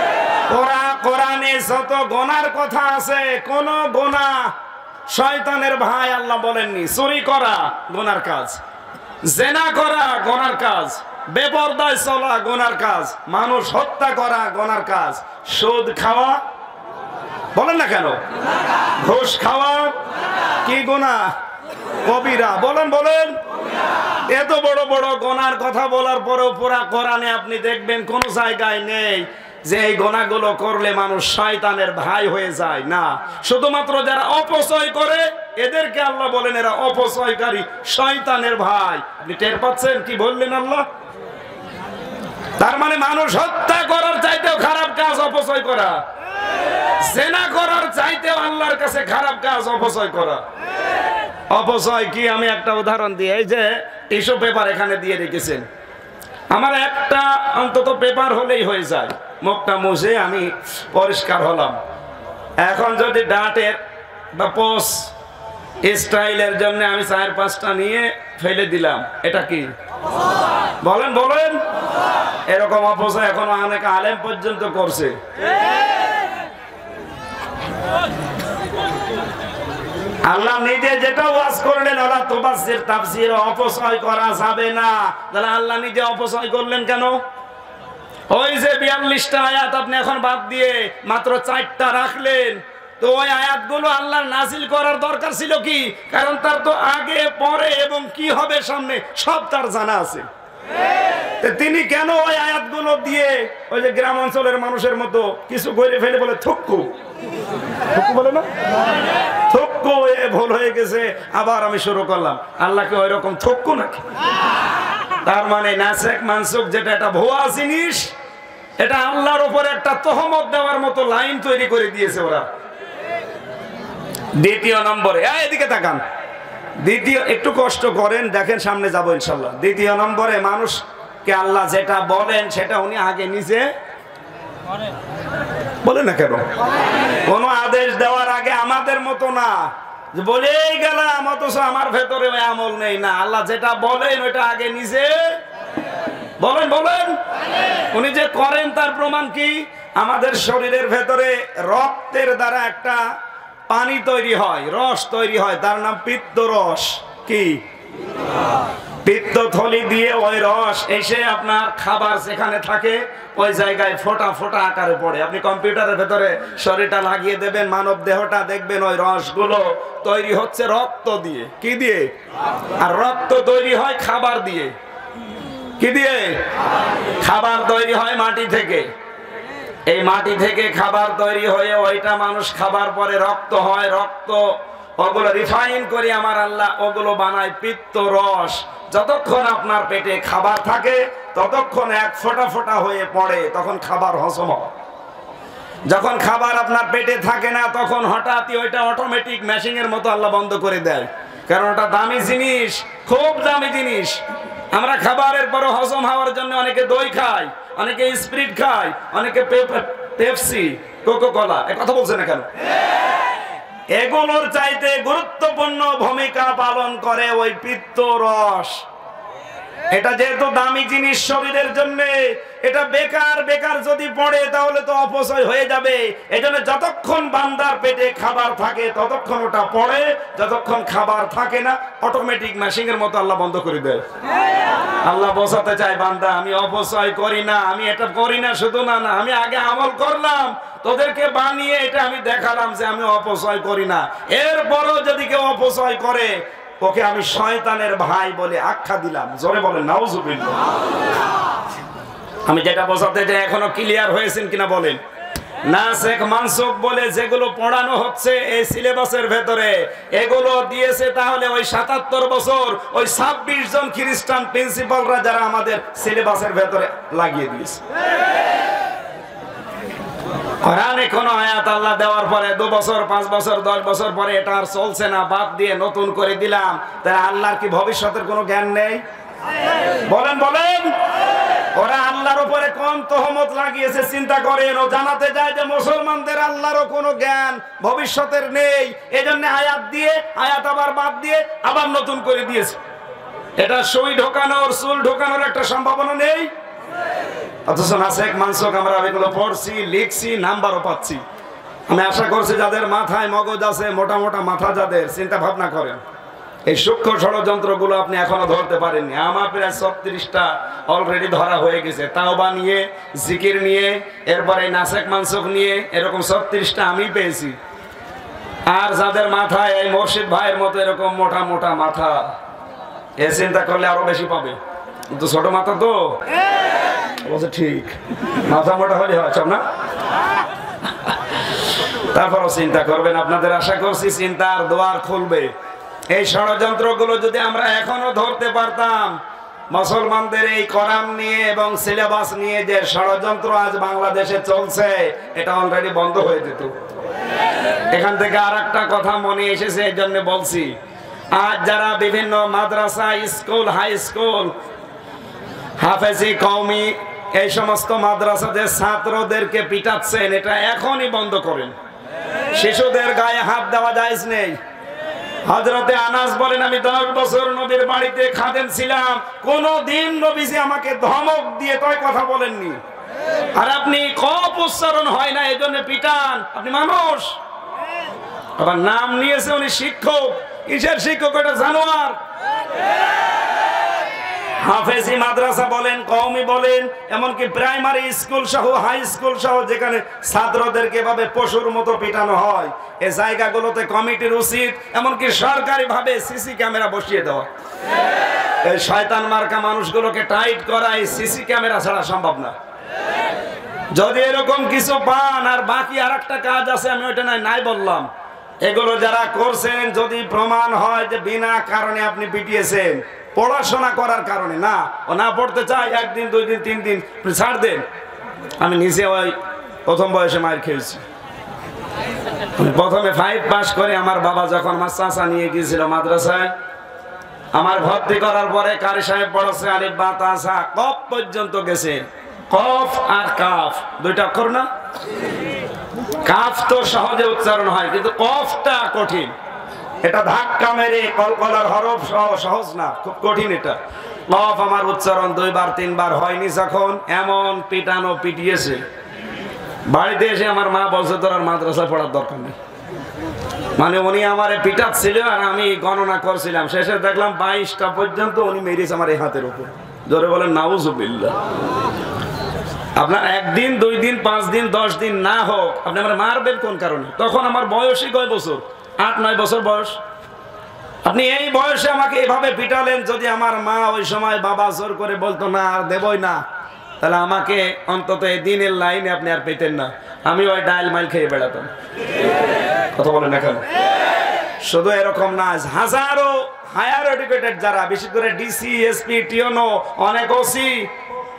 কোরআনে যত গুনার কথা আছে, কোন গুনাহ শয়তানের ভাই আল্লাহ বলেননি। চুরি করা গুনার কাজ, জেনা করা গুনার কাজ, বেপরদায় চলা গুনার কাজ, মানুষ হত্যা করা গুনার কাজ, সুদ খাওয়া, বলেন না কেন, ঘুষ খাওয়া কি গুনাহ? কবিরা। বলেন বলেন। এত বড় বড় গুনার কথা বলার পরেও পুরা কোরআনে আপনি দেখবেন কোন জায়গায় নেই যে এই গুনাহগুলো করলে মানুষ শয়তানের ভাই হয়ে যায়। না, শুধুমাত্র যারা অপচয় করে এদেরকে আল্লাহ বলেন এরা অপচয়কারী, শয়তানের ভাই। আপনি টের পাচ্ছেন কি বললেন আল্লাহ? তার মানে মানুষ হত্যা করার চাইতেও খারাপ কাজ অপচয় করা, জেনা করার চাইতেও আল্লাহর কাছে খারাপ কাজ অপচয় করা। অপচয় কি? আমি একটা উদাহরণ দিই। এই যে টিস্যু পেপার এখানে দিয়ে রেখেছেন, আমার একটা অন্তত পেপার হলেই হয়ে যায়, মুখটা মুছে আমি পরিষ্কার হলাম। এখন যদি ডাটের বা পোস স্টাইলের জন্য আমি চার পাঁচটা নিয়ে ফেলে দিলাম, এটা কি? বলেন বলেন। এরকম অপচয় এখন অনেক আলেম পর্যন্ত করছে। আল্লাহ নিজে যেটা ওয়াজ করলেন ওলা তুবাজ্জির তাবযীর, অপচয় করা যাবে না, তাহলে আল্লাহ নিজে অপচয় করলেন কেন? ওই যে বিয়াল্লিশটা আয়াত আপনি এখন বাদ দিয়ে মাত্র চারটা রাখলেন, তো ওই আয়াতগুলো আল্লাহ নাজিল করার দরকার ছিল কি? কারণ তার তো আগে পরে এবং কি হবে সামনে সব তার জানা আছে। তিনি কেন ওই আয়াতগুলো দিয়ে ওই যে গ্রাম অঞ্চলের মানুষের মতো কিছু করে ফেলে বলে থুক্কু থুক্কু বলে না, থুক্কু এ ভুল হয়ে গেছে, আবার আমি শুরু করলাম। আল্লাহকে ওই রকম থুক্কু নাকি? তার মানে নাসেক মানসুক যেটা একটা ভুয়া জিনিস, এটা আল্লাহর উপরে একটা তহমত দেওয়ার মতো লাইন তৈরি করে দিয়েছে ওরা। দ্বিতীয় নম্বরে, এদিকে তাকান, দ্বিতীয় একটু কষ্ট করেন, দেখেন সামনে যাবো ইনশাল্লাহ। দ্বিতীয় নম্বরে মানুষকে আল্লাহ যেটা বলেন সেটা উনি আগে নিজে বলেন না কেন? কোন আদেশ দেওয়ার আগে আমাদের মতো না যে বলেই গেলাম অথচ আমার ভেতরে ওই আমল নেই। না, আল্লাহ যেটা বলেন ওইটা আগে নিজে বলেন বলেন। উনি যে করেন তার প্রমাণ কি? আমাদের শরীরের ভেতরে রক্তের দ্বারা একটা পানি তৈরি হয়, রস তৈরি হয়, তার নাম পিত্ত রস। কি? পিত্তথলি দিয়ে ওই রস এসে আপনার খাবার যেখানে থাকে ওই জায়গায় ফোঁটা ফোঁটা আকারে পড়ে। আপনি কম্পিউটারের ভেতরে শরীরটা লাগিয়ে দেবেন, মানব দেহটা দেখবেন ওই রসগুলো তৈরি হচ্ছে রক্ত দিয়ে। কি দিয়ে? আর রক্ত তৈরি হয় খাবার দিয়ে। কি দিয়ে? খাবার তৈরি হয় মাটি থেকে। এই মাটি থেকে খাবার তৈরি হয়ে ওইটা মানুষ খাবার পরে রক্ত হয়। রক্ত ওগুলো রিফাইন করে আমার আল্লাহ ওগুলো বানায় পিত্ত রস। যতক্ষণ আপনার পেটে খাবার থাকে ততক্ষণ এক ফোঁটা ফোঁটা হয়ে পড়ে, তখন খাবার হজম হয়। যখন খাবার আপনার পেটে থাকে না তখন হঠাৎই ওইটা অটোমেটিক মেশিনের মতো আল্লাহ বন্ধ করে দেয়, কারণ ওটা দামি জিনিস, খুব দামি জিনিস। আমরা খাবারের পরে হজম হওয়ার জন্য অনেকে দই খায়, অনেকে স্প্রিট খায়, অনেকে পেপসি, কোকো কোলা, এ কথা বলছে না কেন? এগুলোর চাইতে গুরুত্বপূর্ণ ভূমিকা পালন করে ওই পিত্ত রস। এটা যেহেতু দামি জিনিস শরীরের জন্য, এটা বেকার বেকার যদি পড়ে তাহলে তো অপচয় হয়ে যাবে। এজন্য যতক্ষণ বান্দার পেটে খাবার থাকে ততক্ষণ ওটা পড়ে, যতক্ষণ খাবার থাকে না অটোমেটিক মেশিনের মতো আল্লাহ বন্ধ করে দেয়। আল্লাহ বোঝাতে চায়, বান্দা আমি অপচয় করি না, আমি এটা করি না শুধু না না আমি আগে আমল করলাম, তোদেরকে বানিয়ে এটা আমি দেখালাম যে আমি অপচয় করি না। এরপরও যদি কেউ অপচয় করে ওকে আমি শয়তানের ভাই বলে আখ্যা দিলাম। জোরে বলেন নাউজুবিল্লাহ। আমি যেটা বোঝাতে চাই এখনো ক্লিয়ার হয়েছেন কিনা বলেন? নাসেখ মানসুখ বলে যেগুলো পড়ানো হচ্ছে এই সিলেবাসের ভেতরে, এগুলো দিয়েছে তাহলে ওই সাতাত্তর বছর ওই ছাব্বিশ জন খ্রিস্টান প্রিন্সিপালরা যারা আমাদের সিলেবাসের ভেতরে লাগিয়ে দিয়েছে। কোরআনে কোন আয়াত আল্লাহ দেওয়ার পরে দু বছর পাঁচ বছর দশ বছর পরে এটা আর চলছে না, বাদ দিয়ে নতুন করে দিলাম, তাহলে আল্লাহর কি ভবিষ্যতের কোনো জ্ঞান নেই? বলেন বলেন। ওরা আল্লাহর উপরে কোন তহমত লাগিয়েছে চিন্তা করেন। ও জানাতে যায় যে মুসলমানদের আল্লাহরও কোনো জ্ঞান ভবিষ্যতের নেই, এজন্য আয়াত দিয়ে আয়াত আবার বাদ দিয়ে আবার নতুন করে দিয়েছে। এটা সুই ঢোকানোর চুল ঢোকানোর একটা সম্ভাবনা নেই। অথচ নাসেখ মানসুখ আমরা এগুলো পড়ছি, লিখছি, নাম্বারও পাচ্ছি। আমি আশা করছি যাদের মাথায় মগজ আছে, মোটা মোটা মাথা যাদের, চিন্তা ভাবনা করেন, এই সূক্ষ্ম ষড়যন্ত্রগুলো আপনি এখনো ধরতে পারেননি। আমার প্রায় ছত্রিশটা অলরেডি ধরা হয়ে গেছে, তাওবা নিয়ে, জিকির নিয়ে, এরপরে নাসেখ মানসুখ নিয়ে, এরকম ছত্রিশটা আমি পেয়েছি। আর যাদের মাথায় এই মুর্শিদ ভাইয়ের মতো এরকম মোটা মোটা মাথা, এ চিন্তা করলে আরো বেশি পাবে। কিন্তু ছোট মাথা তো বলছে ঠিক, মাথা মোটা হলে হয় সব না। তারপরও চিন্তা করবেন, আপনাদের আশা করছি চিন্তার দোয়ার খুলবে। এই ষড়যন্ত্রগুলো যদি আমরা এখনো ধরতে পারতাম, মুসলমানদের এই কোরআন নিয়ে এবং সিলেবাস নিয়ে যে ষড়যন্ত্র আজ বাংলাদেশে চলছে এটা অলরেডি বন্ধ হয়ে যেত। এখান থেকে আর একটা কথা মনে এসেছে, এই জন্য বলছি, আজ যারা বিভিন্ন মাদ্রাসা, স্কুল, হাই স্কুল, হাফেজি, কওমি, এই সমস্ত মাদ্রাসাদের ছাত্রদেরকে পিটাচ্ছেন, এটা এখনই বন্ধ করেন। শিশুদের গায়ে হাত দেওয়া জায়েজ নেই। হযরতে আনাস বলেন, আমি দশ বছর নবীর বাড়িতে খাদেম ছিলাম, কোনদিন নবীজি আমাকে ধমক দিয়ে তয় কথা বলেননি। আর আপনি কফ উচ্চারণ হয় না এজন্য পিটান, আপনি মানুষ। আবার নাম নিয়েছে উনি শিক্ষক, কিসের শিক্ষক? এটা জানোয়ার। হাফেজি মাদ্রাসা বলেন, কওমি বলেন, এমনকি প্রাইমারি স্কুল সহ হাই স্কুল সহ যেখানে ছাত্রদেরকে এভাবে পশুর মতো পিটানো হয়, এই জায়গাগুলোতে কমিটির উচিত এমনকি সরকারি ভাবে সিসি ক্যামেরা বসিয়ে দেওয়া। এই শয়তান মার্কা মানুষগুলোকে টাইট করা এই সিসি ক্যামেরা ছাড়া সম্ভব না। যদি এরকম কিছু পান, আর বাকি আর একটা কাজ আছে, আমি ওইটা নাই নাই বললাম, এগুলো যারা করছেন যদি প্রমাণ হয় যে বিনা কারণে আপনি পিটিয়েছেন, পড়াশোনা করার কারণে না, ও না পড়তে চায়, একদিন দুই দিন তিন দিন ছাড় দেন। আমি নিজে ওই প্রথম বয়সে মার খেয়েছি। প্রথমে ফাইভ পাস করে আমার বাবা যখন আমার চাচা নিয়ে গিয়েছিল মাদ্রাসায়, আমার ভর্তি করার পরে কারি সাহেব পড়াচ্ছে আলিফ বা তা সা কফ পর্যন্ত গেছে। কফ আর কাফ দুইটা অক্ষর না? কাফ তো সহজে উচ্চারণ হয়, কিন্তু কফটা কঠিন। এটা ধাক্কা মেরে কলকলার হরফ সহজ না, খুব কঠিন এটা। কফ আমার উচ্চারণ দুইবার তিনবার হয়নি, যখন এমন পিটানো পিটিয়েছে, বাড়িতে এসে আমার মা বলছে তোর আর মাদ্রাসায় পড়ার দরকার নেই। মানে উনি আমার পিটাচ্ছিল আর আমি গণনা করছিলাম, শেষে দেখলাম বাইশটা পর্যন্ত উনি মেরেছে আমার এই হাতের উপর। জোরে বলেন নাউজুবিল্লাহ। আপনার একদিন দুই দিন পাঁচ দিন দশ দিন না হোক, আপনি আমার মারবেন কোন কারণে? তখন আমার বয়সই কয় বছর? আট নয় বছর বয়স। আপনি এই বয়সে আমাকে এভাবে পিটালেন। যদি আমার মা ওই সময় বাবা জোর করে বলতো না আর দেবই না, তাহলে আমাকে অন্তত এই দিনের লাইনে আপনি আর পেতেন না, আমি ওই ডাইল মাইল খেয়ে বেড়াতাম। কথা বলেন এখন। শুধু এরকম না, হাজারো হায়ার এডুকেটেড যারা, বিশেষ করে ডিসি, এসপি, টিওনো, অনেক ওসি,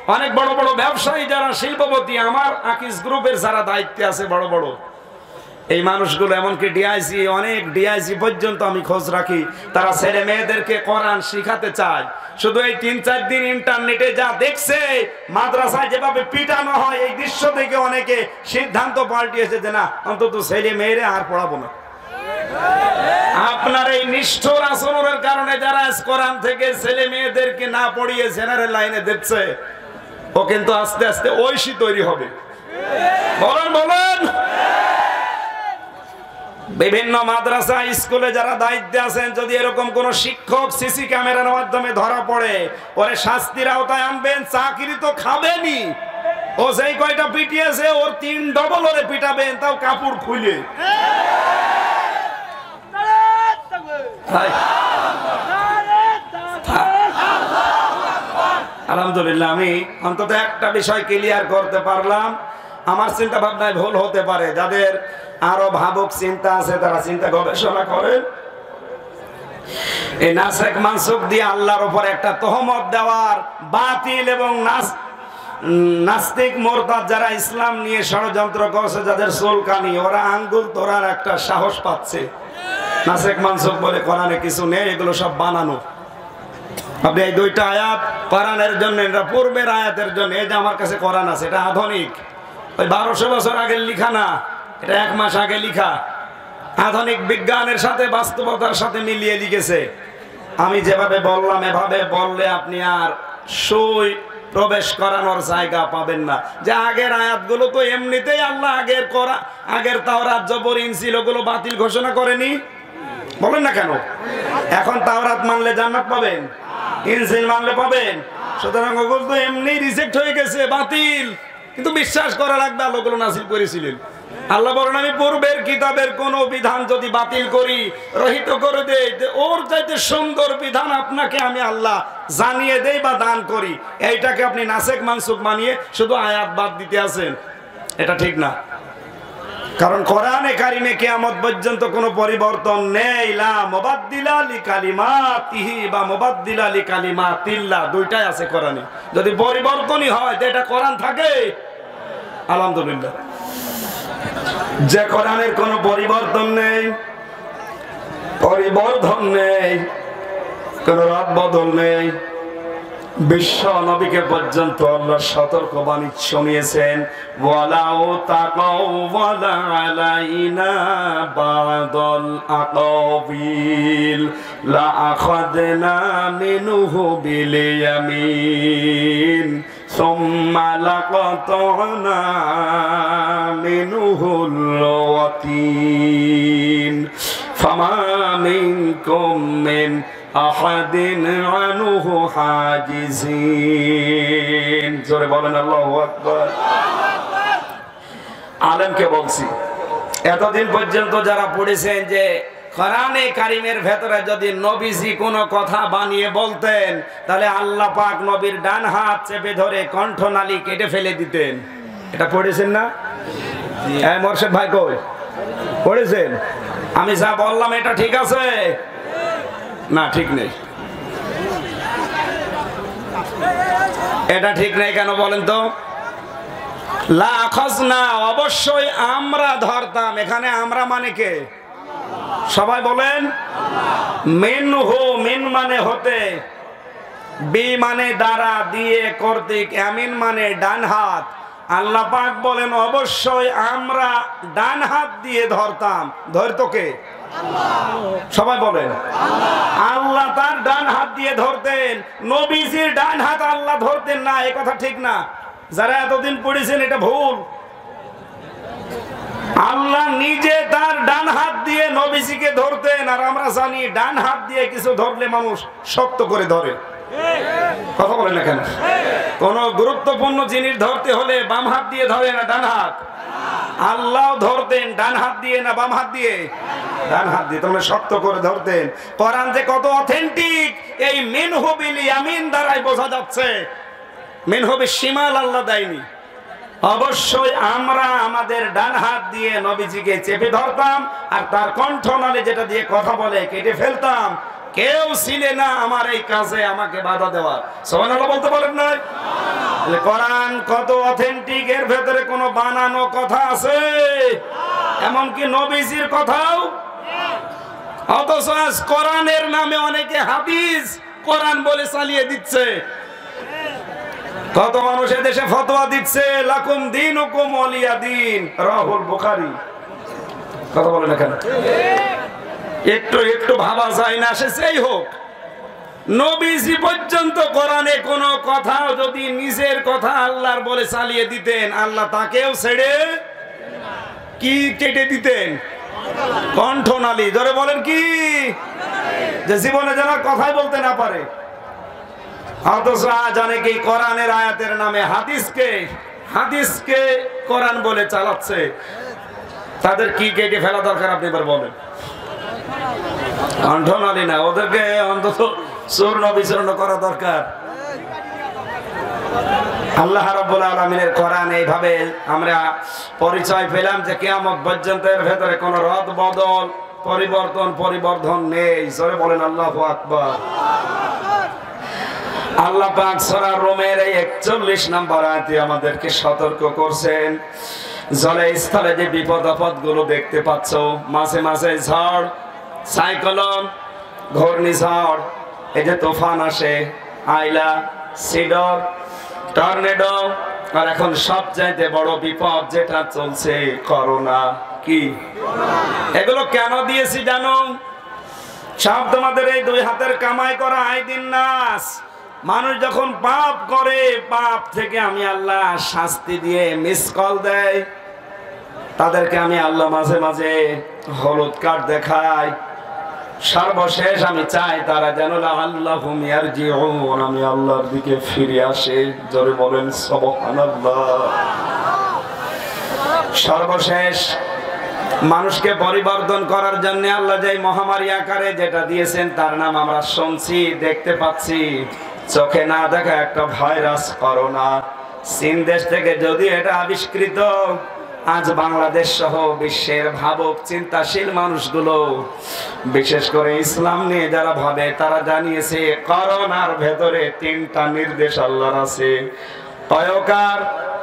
অনেক বড় বড় ব্যবসায়ী যারা শিল্পপতি, আমার আকিস গ্রুপের যারা দায়িত্বে আছে বড় বড় এই মানুষগুলো, এমনকি ডিআইসি, অনেক ডিআইসি পর্যন্ত আমি খোঁজ রাখি, তারা ছেলে মেয়েদেরকে কোরআন শিখাতে চায়। শুধু এই তিন চার দিন ইন্টারনেটে যা দেখছে মাদ্রাসায় যেভাবে পিটানো হয়, এই দৃশ্য থেকে অনেকে সিদ্ধান্ত পাল্টিয়েছে যে না, অন্তত ছেলে মেয়েরে আর পড়াবো না। আপনার এই নিষ্ঠুর আচরণের কারণে যারা কোরআন থেকে ছেলে মেয়েদেরকে না পড়িয়ে জেনারেল লাইনে দিচ্ছে, ও কিন্তু আস্তে আস্তে ঐশী তৈরি হবে। বলেন বলেন। বিভিন্ন মাদ্রাসা স্কুলে যারা দায়িত্বে আছেন, যদি এরকম কোন শিক্ষক সিসি ক্যামেরার মাধ্যমে ধরা পড়ে, ওরে শাস্তির আওতায় আনবেন, চাকরি তো খাবেনি। ও যেই কয়টা পিটিয়েছে ওর তিন ডবল ওরে পিটাবেন, তাও কাপড় খুলে। আলহামদুলিল্লাহ, আমি অন্তত একটা বিষয় ক্লিয়ার করতে পারলাম। আমার চিন্তা ভাবনায় ভুল হতে পারে, যাদের আরো ভাবুক চিন্তা আছে তারা চিন্তা গবেষণা করেন। এই নাসেক মানসুখ দিয়ে আল্লাহর উপর একটা তহমত দেওয়ার, বাতিল এবং নাস নাস্তিক মোরতাদ যারা ইসলাম নিয়ে ষড়যন্ত্র করছে, যাদের চুলকানি, ওরা আঙ্গুল তোরার একটা সাহস পাচ্ছে। নাসেক মানসুখ বলে কোরআনে কিছু নেই, এগুলো সব বানানো। আপনি এই দুইটা আয়াত কোরআনের জন্য, এটা পূর্বের আয়াতের জন্য। এই যে আমার কাছে কোরআন আছে, এটা আধুনিক, ওই বারোশো বছর আগের লিখা না, এটা এক মাস আগে লিখা। আধুনিক বিজ্ঞানের সাথে বাস্তবতার সাথে মিলিয়ে লিখেছে। আমি যেভাবে বললাম এভাবে বললে আপনি আর সই প্রবেশ করানোর জায়গা পাবেন না। যে আগের আয়াতগুলো তো এমনিতেই আল্লাহ আগের করা, আগের তাওরাত জবর ইনজিল ওগুলো বাতিল ঘোষণা করেনি, বলেন না কেন? এখন তাওরাত মানলে জান্নাত পাবেন, ইনজিল মানলে পাবেন। সুতরাং ওগুলো তো এমনি রিজেক্ট হয়ে গেছে, বাতিল। কিন্তু বিশ্বাস করা লাগবে আল্লাহ ওগুলো নাযিল করেছিলেন। আল্লাহ বলেন, আমি পূর্বের কিতাবের কোন বিধান যদি বাতিল করি, রহিত করে দেই, ওর চাইতে সুন্দর বিধান আপনাকে আমি আল্লাহ জানিয়ে দেই বা দান করি। এইটাকে আপনি নাসেক মানসুখ মানিয়ে শুধু আয়াত বাদ দিতে আছেন, এটা ঠিক না। কারণ কোরআনে কারিমে কিয়ামত পর্যন্ত কোনো পরিবর্তন নেই। লা মুবাদদিলা লিকালিমাতিহি বা মুবাদদিলা লিকালিমাতিল্লাহ, দুইটাই আছে কোরআনে। যদি পরিবর্তনই হয় তো এটা কোরআন থাকে? আলহামদুলিল্লাহ, যে কোরআনের কোনো পরিবর্তন নেই, পরিবর্ধন নেই, কোন রদ বদল নেই। বিশ্ব নবীকে পর্যন্ত আল্লাহ সতর্ক বাণী শুনিয়েছেন, ওয়ালাউ তাকাওয়ালা আলাইনা বাদাল আকাবিল লা আখাযনা মিনহু বিল ইয়ামিন সুম্মা লাকাতানা মিনহুল ওয়াতিন ফামা মিনকুম মিন আহাদিন আনহু হাজিজিন। জোরে বলেন আল্লাহু আকবার। আলেমকে বলছি, এতদিন পর্যন্ত যারা পড়েছেন যে কোরআনে কারিমের ভেতরে যদি নবীজি কোনো কথা বানিয়ে বলতেন, তাহলে আল্লাহ পাক নবীর ডান হাত চেপে ধরে কণ্ঠনালী কেটে ফেলে দিতেন। এটা পড়েছেন না? হ্যাঁ, মোরশেদ ভাই কই পড়েছেন? আমি যা বললাম এটা ঠিক আছে না? ঠিক নেই। এটা ঠিক নেই কেন বলেন তো? লা আখাযনা, অবশ্যই আমরা ধরতাম। এখানে আমরা মানে কে? সবাই বলেন। মিনহু, মিন মানে হতে, বি মানে দ্বারা, দিয়ে কর্তৃক, আমিন মানে ডান হাত। আল্লাহ পাক বলেন অবশ্যই আমরা ডান হাত দিয়ে ধরতাম। ধরতো কে? সবাই বলেন। আল্লাহ তার ডান হাত দিয়ে ধরতেন, নবীজির ডান হাত আল্লাহ ধরতেন না। এ কথা ঠিক না। যারা এতদিন পড়েছেন এটা ভুল। আল্লাহ নিজে তার ডান হাত দিয়ে নবীজিকে ধরতেন, আর আমরা জানি ডান হাত দিয়ে কিছু ধরলে মানুষ শক্ত করে ধরে। কথা বলেন না কেন? কোন গুরুত্বপূর্ণ জিনিস ধরতে হলে বাম হাত দিয়ে ধরে না ডান হাত? আল্লাহ ধরতেন ডান হাত দিয়ে না বাম হাত দিয়ে? ডান হাত দিয়ে। তোমরা শক্ত করে ধরতেন। কোরআন যে কত অথেন্টিক এই মিনহু বিল ইয়ামিন দ্বারাই বোঝা যাচ্ছে। মিনহু বিশ শিমাল আল্লাহ দেয়নি। অবশ্যই আমরা আমাদের ডান হাত দিয়ে নবীজিকে চেপে ধরতাম, আর তার কণ্ঠনালী যেটা দিয়ে কথা বলে কেটে ফেলতাম। কেউ ছিলে না আমার এই কাজে আমাকে বাধা দেওয়ার। সুবহানাল্লাহ বলতে পারেন না? কোরআন কত অথেন্টিক, এর ভেতরে কোনো বানানো কথা আছে? এমনকি নবীজির কথাও। অথচ আজ কোরআনের নামে অনেকে হাদিস কোরআন বলে চালিয়ে দিচ্ছে। কত মানুষ দেশে ফতোয়া দিচ্ছে, লাকুম দীনুকুম ওয়ালিয়া দীন, রাহুল বুখারী। কথা বলে না কেন? একটু একটু ভাবা যায় না, সে সেই হোক। নবীজি পর্যন্ত কোরআনে কোন কথা যদি নিজের কথা আল্লাহর বলে চালিয়ে দিতেন, আল্লাহ তাকেও ছেড়ে কি কেটে দিতেন? কণ্ঠনালী। ধরে বলেন কি? যে জীবনে যেন কথাই বলতে না পারে। অথচ আজ অনেকেই কোরআনের আয়াতের নামে হাদিসকে হাদিসকে কোরআন বলে চালাচ্ছে। তাদের কি কেটে ফেলা দরকার আপনি এবার বলেন? কণ্ঠনালী না, ওদেরকে অন্তত চূর্ণ বিচূর্ণ করা দরকার। আল্লাহ রাব্বুল আলামিনের কোরআন এইভাবে আমরা পরিচয় পেলাম যে কিয়ামত পর্যন্ত এর ভেতরে কোনো রদ বদল, পরিবর্তন পরিবর্ধন নেই। জোরে বলেন আল্লাহু আকবার। আল্লাহ পাক সূরা রুমের এই একচল্লিশ নম্বর আয়াতে আমাদেরকে সতর্ক করছেন, জলে স্থলে যে বিপদ আপদ গুলো দেখতে পাচ্ছ, মাঝে মাঝে ঝড়, সাইক্লোন, ঘূর্ণিঝড়, এই যে তুফান আসে, আইলা, সিডর, টর্নেডো, আর এখন সবচাইতে বড় বিপদ যেটা চলছে করোনা। কি এগুলো কেন দিয়েছি জানো? সব তোমাদের এই দুই হাতের কামাই করা আইদিন নাস। মানুষ যখন পাপ করে, পাপ থেকে আমি আল্লাহ শাস্তি দিয়ে মিস কল দেয়। তাদেরকে আমি আল্লাহ মাঝে মাঝে হলুদ কার্ড দেখাই। সর্বশেষ আমি চাই তারা যেন লাআল্লাহুম ইয়ারজিউন, আমি আল্লাহর দিকে ফিরে আসে। জোরে বলেন সুবহানাল্লাহ। সর্বশেষ মানুষকে পরিবর্তন করার জন্য আল্লাহ যে মহামারী আকারে যেটা দিয়েছেন তার নাম আমরা শুনছি, দেখতে পাচ্ছি। চোখে না দেখা একটা ভাইরাস করোনা। চীন দেশ থেকে যদি এটা আবিষ্কৃত, আজ বাংলাদেশ সহ বিশ্বের ভাবুক চিন্তাশীল মানুষগুলো, বিশেষ করে ইসলাম নিয়ে যারা ভাবে, তারা জানিয়েছে করোনার ভেতরে তিনটা নির্দেশ আল্লাহর আছে। কয়কার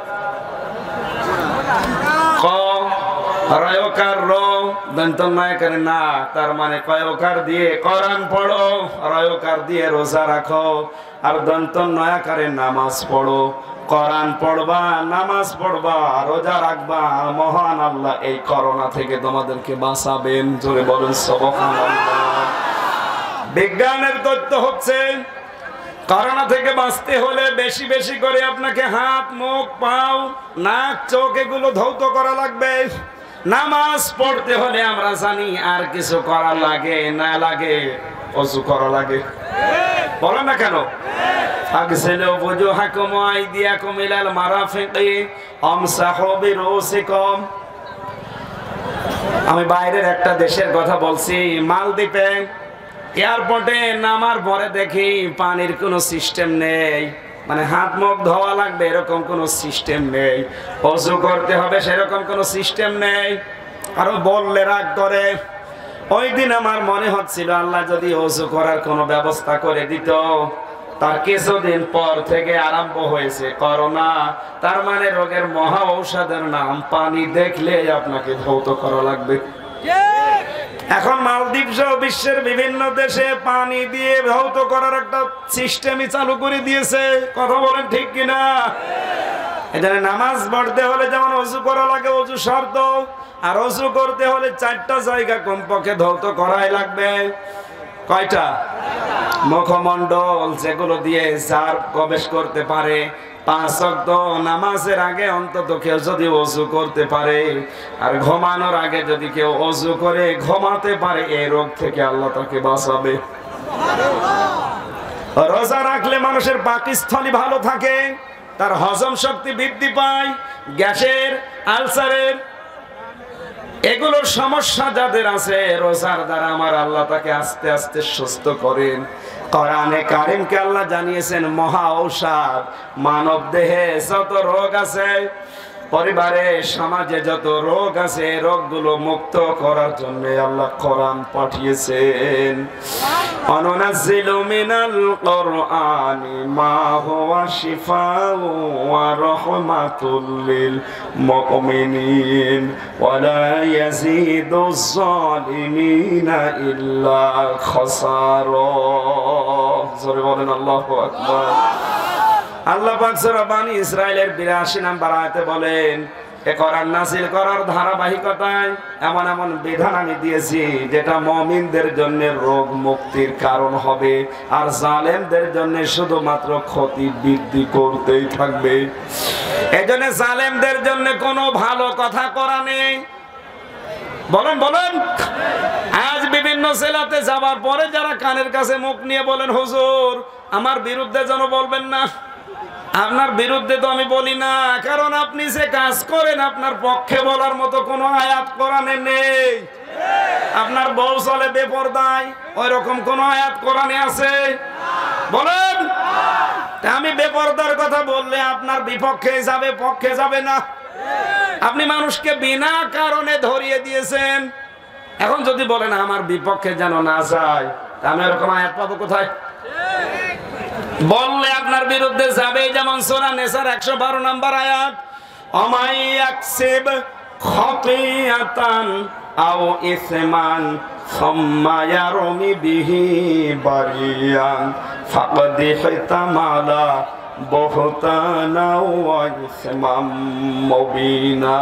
ক রয়কার র দন্তনয়কার না, তার মানে কয়কার দিয়ে কোরআন পড়ো, রয়কার দিয়ে রোজা রাখো, আর দন্তনয়কারে নামাজ পড়ো। কোরআন পড়বা, নামাজ পড়বা, রোজা রাখবা, মহান আল্লাহ এই করোনা থেকে তোমাদেরকে বাঁচাবেন। জোরে বলেন সুবহানাল্লাহ। বিজ্ঞানের তথ্য হচ্ছে করোনা থেকে বাঁচতে হলে বেশি বেশি করে আপনাকে হাত, মুখ, পাও, নাক, চোখ এগুলো ধৌত করা লাগবে। নামাজ পড়তে হলে আমরা জানি আর কিছু করা লাগে না লাগে? ওযু করা লাগে। বলো না কেন? আগসিলু ওযুহাকুম ওয়া আইদিয়াকুম ইলাল মারাফিকি আমসাহু বিরুসিকুম। আমি বাইরের একটা দেশের কথা বলছি, মালদ্বীপে এয়ারপোর্টে নামার পরে দেখি পানির কোনো সিস্টেম নেই। মানে হাত মুখ ধোয়া লাগবে এরকম কোনো সিস্টেম নেই, ওযু করতে হবে সেরকম কোনো সিস্টেম নেই। আরো বললে রাগ করে। ওই দিন আমার মনে হচ্ছিল আল্লাহ যদি ওযু করার কোনো ব্যবস্থা করে দিত। তার কিছুদিন পর থেকে আরম্ভ হয়েছে করোনা। তার মানে রোগের মহা ঔষধের নাম পানি দেখলে আপনাকে ধৌত করা লাগবে। এখন মালদ্বীপ সহ বিশ্বের বিভিন্ন দেশে পানি দিয়ে ধৌত করার একটা সিস্টেমই চালু করে দিয়েছে। কথা বলেন ঠিক কিনা? এখানে নামাজ পড়তে হলে যেমন ওযু করা লাগে, ওযু শর্ত, আর ওযু করতে হলে চারটা জায়গা কমপক্ষে ধৌত করাই লাগবে। কয়টা? মুখমণ্ডল, যেগুলো দিয়ে জার প্রবেশ করতে পারে। পাঁচ ওয়াক্ত নামাজের আগে অন্তত কেউ যদি ওযু করতে পারে, আর ঘুমানোর আগে যদি কেউ ওযু করে ঘুমাতে পারে, এই রোগ থেকে আল্লাহ তাকে বাঁচাবে। রোজা রাখলে মানুষের পাকস্থলী ভালো থাকে, তার হজম শক্তি বৃদ্ধি পায়, গ্যাসের, আলসারের এগুলোর সমস্যা যাদের আছে, রোজার দ্বারা আমার আল্লাহ তাকে আস্তে আস্তে সুস্থ করেন। কোরআনে কারীমকে আল্লাহ জানিয়েছেন মহা ঔষধ। মানব দেহে যত রোগ আছে পরিবারে সমাজে যত রোগ আছে রোগগুলো মুক্ত করার জন্য আল্লাহ কোরআন পাঠিয়েছেন। অনুনাজ্জিলু মিনাল কুরআনি মা হুয়া শিফাউ ওয়া রাহমাতুল লিল মুমিনিন ওয়া লা ইয়াজিদুজ জালিমিনা ইল্লা খাসারা। জোরে বলেন আল্লাহু আকবার। আল্লাহ পাক সূরা বানী ইসরাইলের বিরাশি নম্বর আয়াতে বলেন, এ কোরআন নাযিল করার ধারাবাহিকতায় এমন এমন বিধান আমি দিয়েছি যেটা মুমিনদের জন্য রোগ মুক্তির কারণ হবে, আর জালেমদের জন্য শুধুমাত্র ক্ষতি বৃদ্ধি করতেই থাকবে। এজন্য জালেমদের জন্য কোনো ভালো কথা করা নেই। বলেন বলেন আজ বিভিন্ন জেলাতে যাবার পরে যারা কানের কাছে মুখ নিয়ে বলেন, হুজুর আমার বিরুদ্ধে যেন বলবেন না। আপনার বিরুদ্ধে তো আমি বলি না, কারণ আপনি যে কাজ করেন আপনার পক্ষে বলার মতো কোনো আয়াত কোরআনে নেই। আপনার বউ চলে বেপরদায়, ওই রকম কোন আয়াত কোরআনে আছে? বলেন। আমি বেপরদার কথা বললে আপনার বিপক্ষে যাবে, পক্ষে যাবে না। আপনি মানুষকে বিনা কারণে ধরিয়ে দিয়েছেন। এখন যদি বলেন আমার বিপক্ষে যেন না যায়, আমি এরকম আয়াত পাবো কোথায়? বললে আপনার বিরুদ্ধে যাবে। যেমন সূরা নিসার একশো বারো নম্বর আয়াত, অমাই ইয়াকসিব খাতিয়াতান আও ইসমান সুম্মা ইয়ারমি বিহি বারিয়ান ফাকাদ ইহতামালা বুহতানা ওয়া ইসমান মুবিনা।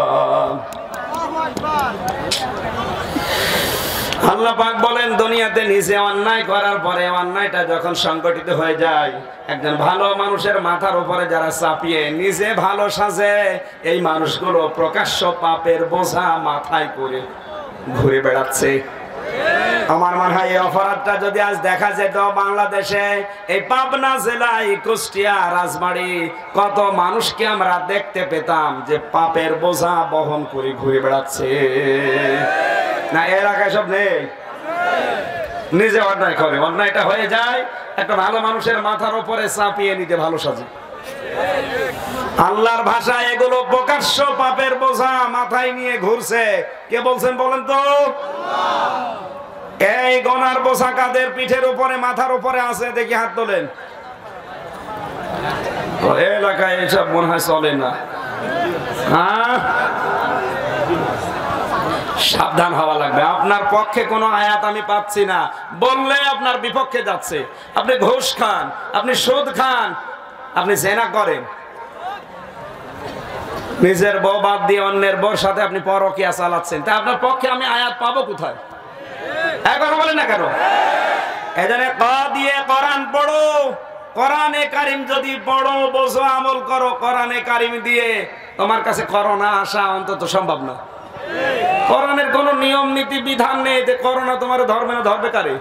আল্লাহ পাক বলেন, দুনিয়াতে নিজে অন্যায় করার পরে অন্যায়টা যখন সংগঠিত হয়ে যায়, একজন ভালো মানুষের মাথার উপরে যারা চাপিয়ে নিজে ভালো সাজে, এই মানুষগুলো প্রকাশ্য পাপের বোঝা মাথায় করে ঘুরে বেড়াচ্ছে। আমার মনে হয় এই অপরাধটা যদি আজ দেখা যেত বাংলাদেশে, এই পাবনা জেলায়, কুষ্টিয়া, রাজবাড়ী, কত মানুষকে আমরা দেখতে পেতাম যে পাপের বোঝা বহন করে ঘুরে বেড়াচ্ছে। না এলাকায় সব নেই, নিজে অন্যায় করে, অন্যায়টা হয়ে যায় একটা ভালো মানুষের মাথার উপরে চাপিয়ে নিতে ভালো সাজে। আল্লাহর ভাষায় এগুলো প্রকাশ্য পাপের বোঝা মাথায় নিয়ে ঘুরছে। কে বলছেন বলেন তো? এই গনার বোঝা কাদের পিঠের উপরে, মাথার উপরে আছে? দেখি হাত তোলেন। এলাকায় এসব মনে হয় চলে না। হ্যাঁ, সাবধান হওয়া লাগবে। আপনার পক্ষে কোনো আয়াত আমি পাচ্ছি না, বললে আপনার বিপক্ষে যাচ্ছে। আপনি ঘুষ খান, আপনি সুদ খান, আপনি জেনা করেন, নিজের বউ বাদ দিয়ে অন্যের বউর সাথে আপনি পরকীয়া চালাচ্ছেন, তা আপনার পক্ষে আমি আয়াত পাবো কোথায়? এখন বলেন না কেন? এজন্য ক দিয়ে কোরআন পড়ো। কোরআনে কারিম যদি পড়ো, বোঝো, আমল করো, কোরআনে কারিম দিয়ে তোমার কাছে করোনা আসা অন্তত সম্ভব না। কোরআনের কোন নিয়ম নীতি বিধান নেই যে করোনা তোমার ধর্মে না, ধরবে কারে?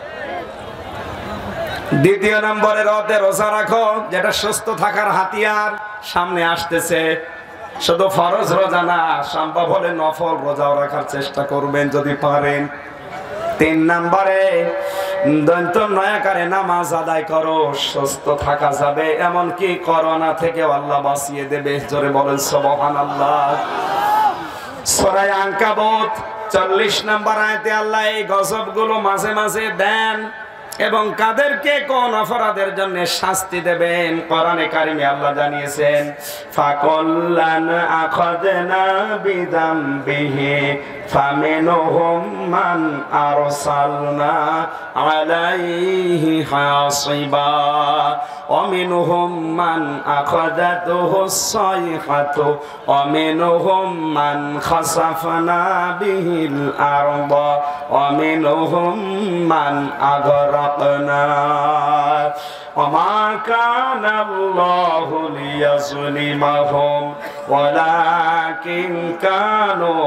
দ্বিতীয় নম্বরে রতে রোজা রাখো, যেটা সুস্থ থাকার হাতিয়ার। সামনে আসতেছে, শুধু ফরজ রোজা না, সম্ভব হলে নফল রোজাও রাখার চেষ্টা করবেন যদি পারেন। তিন নম্বরে দন্ত নয়াকারে নামাজ আদায় করো, সুস্থ থাকা যাবে, এমনকি করোনা থেকে আল্লাহ বাঁচিয়ে দেবে। জোরে বলেন সুবহানাল্লাহ। সূরা আনকাবুত চল্লিশ নম্বর আয়াতে আল্লাহ এই গজবগুলো মাঝে মাঝে দেন এবং কাদেরকে কোন অপরাধের জন্য শাস্তি দেবেন কোরআনে কারিমে আল্লাহ জানিয়েছেন। ফাকুল্লান আখাযনা বিযামবিহি ফামিনহুম মান আরসালনা আলাইহি হাসিবা ওয়া মিনহুম মান আখাযাতুহুস সাইহাতু ওয়া মিনহুম মান খাসাফনা বিহিল আরদা ওয়া মিনহুম মান আগরাকনা وما كان الله ليظلمهم ولكن كانوا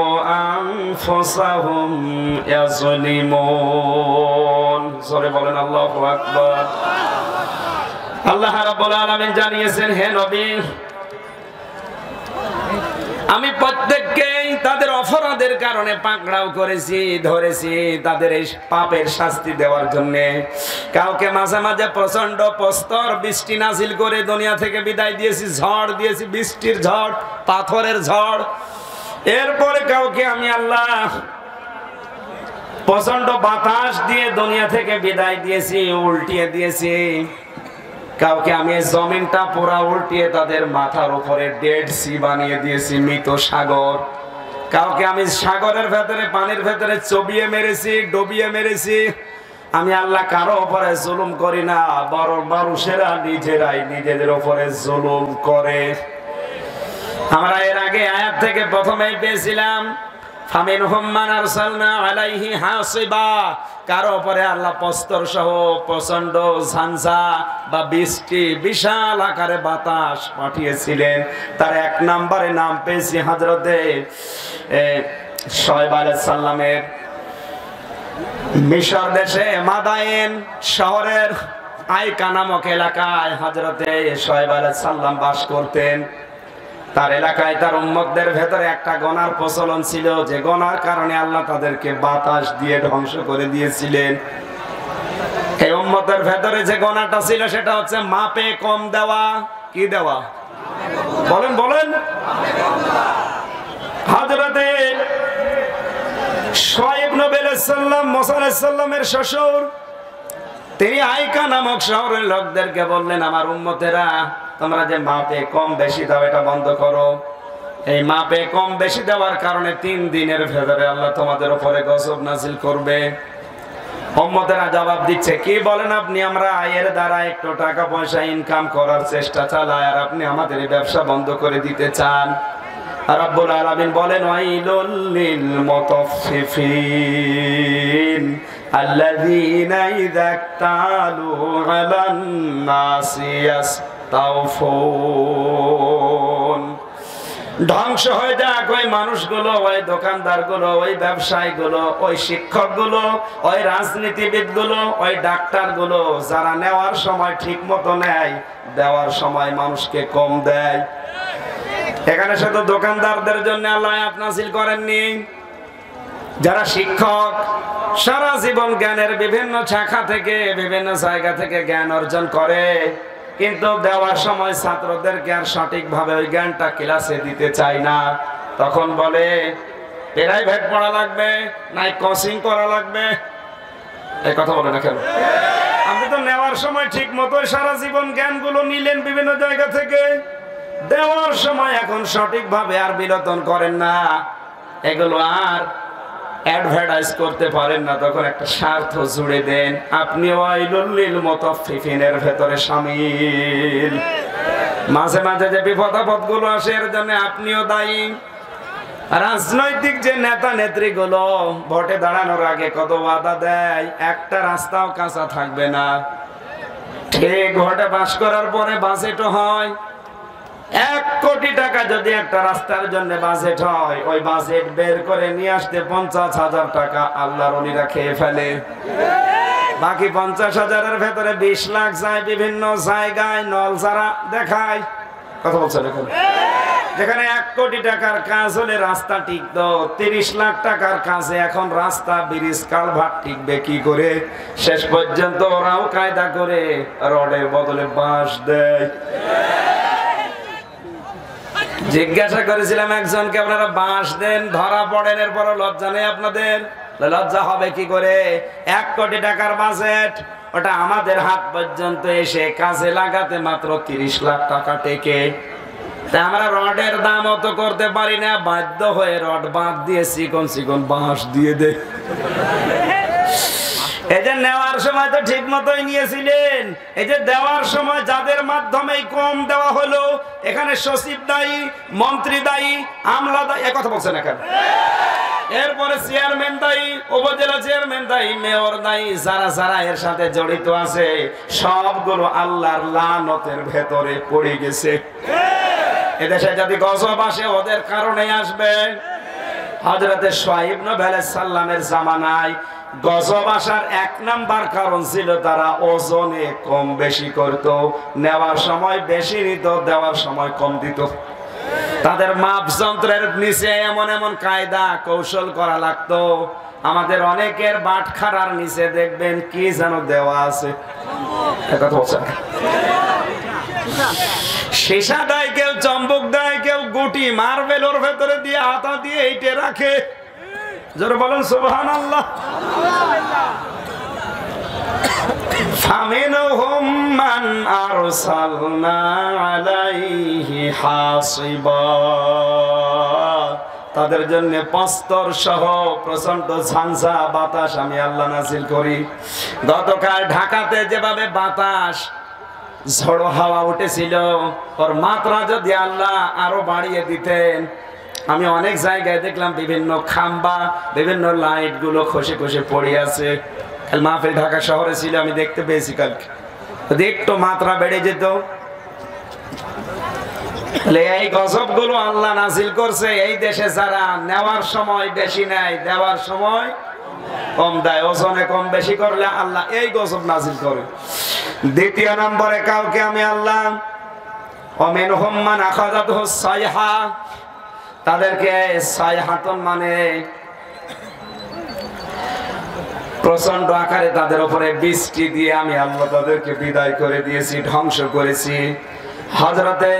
أنفسهم يظلمون জোরে বলেন আল্লাহু আকবার। আল্লাহ রাব্বুল আলামিন জানিয়েছেন, হে নবী, আমি প্রত্যেককে তাদের অপরাধের কারণে পাকড়াও করেছি, ধরেছি তাদের এই পাপের শাস্তি দেওয়ার জন্য। কাউকে মাঝে মাঝে প্রচন্ড প্রস্তর বৃষ্টি নাজিল করে দুনিয়া থেকে বিদায় দিয়েছি, ঝড় দিয়েছি, বৃষ্টির ঝড়, পাথরের ঝড়। এরপরে কাউকে আমি আল্লাহ প্রচন্ড বাতাস দিয়ে দুনিয়া থেকে বিদায় দিয়েছি, উল্টিয়ে দিয়েছি। কাউকে আমি জমিনটা পুরা উল্টিয়ে তাদের মাথার উপরে ডেড সি বানিয়ে দিয়েছি, মৃত সাগর। কাউকে আমি সাগরের ভেতরে, পানির ভেতরে চবিয়ে মেরেছি, ডুবিয়ে মেরেছি। আমি আল্লাহ কারো উপরে জুলুম করি না, বড় মানুষেরা নিজেরাই নিজেদের উপরে জুলুম করে। আমরা এর আগে আয়াত থেকে প্রথমেই পেয়েছিলাম ফামিনহুম মান আরসালনা আলাইহি হাসিবা, কারো উপরে আল্লাহ প্রস্তর সহ প্রচন্ড ঝঞ্ঝা বা বৃষ্টি, বিশাল আকারে বাতাস পাঠিয়েছিলেন। তার এক নম্বরে নাম পেয়েছি হযরতে শুআয়ব আলাইহিস সালামের। মিশর দেশে মাদায়েন শহরের আইকা নামক এলাকায় হযরতে শুআয়ব আলাইহিস সালাম বাস করতেন। তার এলাকায় তার উম্মতদের ভেতরে একটা গনার প্রচলন ছিল, যে গনার কারণে আল্লাহ তাদেরকে বাতাস দিয়ে ধ্বংস করে দিয়েছিলেন। এই উম্মতের ভেতরে যে গনাটা ছিল সেটা হচ্ছে মাপে কম দেওয়া। কি দেওয়া? বলেন বলেন। হযরতে শুআয়ব নবী আলাইহিস সালাম মুসা আলাইহিস সালামের শ্বশুর, তিনি আইকা নামক শহরের লোকদেরকে বললেন, আমার উম্মতেরা তোমরা যে মাপে কম বেশি দাও এটা বন্ধ করো। এই মাপে কম বেশি দেওয়ার কারণে তিন দিনের ভেতরে আল্লাহ তোমাদের উপরে গজব নাজিল করবে। উম্মতেরা জবাব দিচ্ছে, কি বলেন আপনি? আমরা আয়ের দ্বারা একটু টাকা পয়সা ইনকাম করার চেষ্টা চালাই, আর আপনি আমাদের এই ব্যবসা বন্ধ করে দিতে চান। রব্বুল আলামিন বলেন, ওয়াইলুল লিল মুতাফফিফিন আল্লাযীনা ইযা ইক্তালু আলান নাসি ইয়াসতাওফুন। ধ্বংস হয়ে যাক ওই মানুষগুলো, ওই দোকানদারগুলো, ওই ব্যবসায়ীগুলো, ওই শিক্ষকগুলো, ওই রাজনীতিবিদগুলো, ওই ডাক্তারগুলো, যারা নেওয়ার সময় ঠিক মতো নেয়, দেওয়ার সময় মানুষকে কম দেয়। এখানে শুধু দোকানদারদের জন্য আল্লাহ আয়াত নাযিল করেননি, যারা শিক্ষক সারা জীবন জ্ঞানের বিভিন্ন শাখা থেকে, বিভিন্ন জায়গা থেকে জ্ঞান অর্জন করে, কিন্তু দেওয়ার সময় ছাত্রদেরকে আর সঠিকভাবে ওই জ্ঞানটা ক্লাসে দিতে চায় না। তখন বলে প্রাইভেট পড়া লাগবে, নাই কোচিং করা লাগবে। এই কথা বলে না কেন? আপনি তো নেওয়ার সময় ঠিক মতো সারা জীবন জ্ঞানগুলো নিলেন বিভিন্ন জায়গা থেকে, দেওয়ার সময় এখন সঠিকভাবে আর বিলোপন করেন না, এগুলো আর অ্যাডভার্টাইজ করতে পারেন না, তখন একটা স্বার্থ জুড়ে দেন। আপনি ওয়াইলুল লিল মুতাফফিফিনের ভেতরে শামিল। মাঝে মাঝে যে বিপদ আপদ গুলো আসে এর জন্য আপনিও দায়ী। রাজনৈতিক যে নেতা নেত্রীগুলো ভোটে দাঁড়ানোর আগে কত ওয়াদা দেয়, একটা রাস্তাও কাঁচা থাকবে না। ঠিক ভোটে পাস করার পরে বাজেটও হয়। এক কোটি টাকা যদি একটা রাস্তার জন্য বাজেট হয়, ওই বাজেট বের করে নিয়ে আসতে পঞ্চাশ হাজার টাকা আল্লাহর ওলিরা খেয়ে ফেলে। বাকি পঞ্চাশ হাজারের ভেতরে বিশ লাখ যায় বিভিন্ন জায়গায়, নল ছাড়া দেখায়। কথা বলছেন এখন? যেখানে এক কোটি টাকার কাজ হলে রাস্তা টিকতো, তিরিশ লাখ টাকার কাজে এখন রাস্তা, ব্রিজ, কালভার্ট টিকবে কি করে? শেষ পর্যন্ত ওরাও কায়দা করে রডের বদলে বাঁশ দেয়। জিজ্ঞাসা করেছিলাম একজনকে, আপনারা বাঁশ দেন, ধরা পড়েন, এরপর লজ্জা নেই আপনাদের? লজ্জা হবে কি করে? এক কোটি টাকার বাজেট, ওটা আমাদের হাত পর্যন্ত এসে কাজে লাগাতে মাত্র তিরিশ লাখ টাকা টেকে। তাই আমরা রডের দাম অত করতে পারি না, বাধ্য হয়ে রড বাঁধ দিয়ে চিকন চিকন বাঁশ দিয়ে দে। এই যে নেওয়ার সময় তো ঠিক মতোই নিয়েছিলেন, এই যে দেওয়ার সময় যাদের মাধ্যমে কম দেওয়া হলো, এখানে সচিব দায়ী, মন্ত্রী দায়ী, আমলা দায়ী। এই কথা বলছেন না কেন? এরপরে চেয়ারম্যান দায়ী, উপজেলা চেয়ারম্যান দায়ী, মেয়র দায়ী, যারা যারা এর সাথে জড়িত আছে সবগুলো আল্লাহর লানতের ভেতরে পড়ে গেছে। এদেশে যদি গজব আসে ওদের কারণে আসবে। হযরতে শুআয়ব নবী আলাইহিস সালামের জামানায় গজব আসার এক নাম্বার কারণ ছিল তারা ওজনে কম বেশি করত, নেওয়ার সময় বেশি নিত, দেওয়ার সময় কম দিত। তাদের মাপ যন্ত্রের নিচে এমন এমন কায়দা কৌশল করা লাগতো। আমাদের অনেকের বাটখারার নিচে দেখবেন কি যেন দেওয়া আছে, সীসা দেয়, কেউ চম্বুক দেয়, কেউ গুটি মার্বেল ওর ভেতরে দিয়ে হাতা দিয়ে এইটে রাখে। জোরে বলেন সুবহানাল্লাহ। ফামিনহুম মান আরসালনা আলাইহি হাসিবা, তাদের জন্য পাঁচতর সহ প্রচন্ড ঝঞ্ঝা বাতাস আমি আল্লাহ নাজিল করি। গতকাল ঢাকাতে যেভাবে বাতাস ঝড়ো হাওয়া উঠেছিল, ওর মাত্রা যদি আল্লাহ আরো বাড়িয়ে দিতেন, আমি অনেক জায়গায় দেখলাম বিভিন্ন খাম্বা, বিভিন্ন লাইট গুলো খসে খসে পড়ে আছে। কাল মাহফিল ঢাকা শহরে ছিল, আমি দেখতে পেয়েছি কালকে। যদি একটু মাত্রা বেড়ে যেত, এই গজব গুলো আল্লাহ নাজিল করছে এই দেশে যারা নেওয়ার সময় বেশি নেয়, দেওয়ার সময় কম দেয়, ওজনে কম বেশি করলে আল্লাহ এই গজব নাজিল করে। দ্বিতীয় নম্বরে কাউকে আমি আল্লাহ ওমিনহুম মান আখাযাতহু সাইহা, তাদেরকে সাইহাতুন মানে প্রচন্ড আকারে তাদের উপরে বৃষ্টি দিয়ে আমি আল্লাহ তাদেরকে বিদায় করে দিয়েছি, ধ্বংস করেছি। হযরতে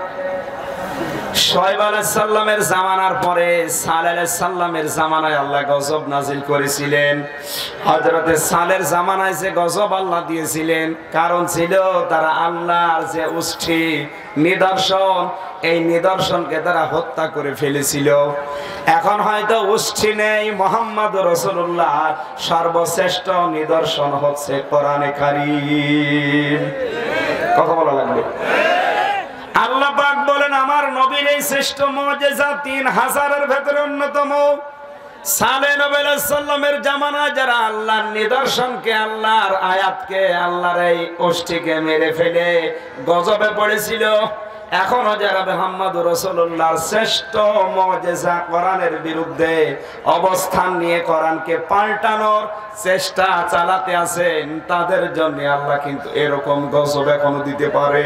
শুআয়ব আলাইহিস সালামের জামানার পরে সালেহ আলাইহিস সালামের জামানায় আল্লাহ গজব নাজিল করেছিলেন। হযরতে সালের জামানায় যে গজব আল্লাহ দিয়েছিলেন, কারণ ছিল তারা আল্লাহর যে উষ্ঠি নিদর্শন, এই নিদর্শনকে তারা হত্যা করে ফেলেছিল। এখন হয়তো উষ্ঠি নেই, মুহাম্মদ রাসূলুল্লাহ সর্বশ্রেষ্ঠ নিদর্শন হচ্ছে কোরআনে কারীম। কথা বলা লাগবে। আল্লাহ পাক বলেন আমার নবীর এই শ্রেষ্ঠ মুজিজা তিন হাজারের ভেতরে অন্যতম। সালেহ নবী আলাইহিস সালামের জামানায় যারা আল্লাহর নিদর্শনকে, আল্লাহর আয়াতকে, আল্লাহর এই ওষ্ঠীকে মেরে ফেলে গজবে পড়েছিল, এখনো যারা মুহাম্মদ রাসূলুল্লাহর শ্রেষ্ঠ মুজিজা কোরআনের বিরুদ্ধে অবস্থান নিয়ে কোরআনকে পাল্টানোর চেষ্টা চালাতে আছেন, তাদের জন্য আল্লাহ কিন্তু এরকম গজব এখনো দিতে পারে।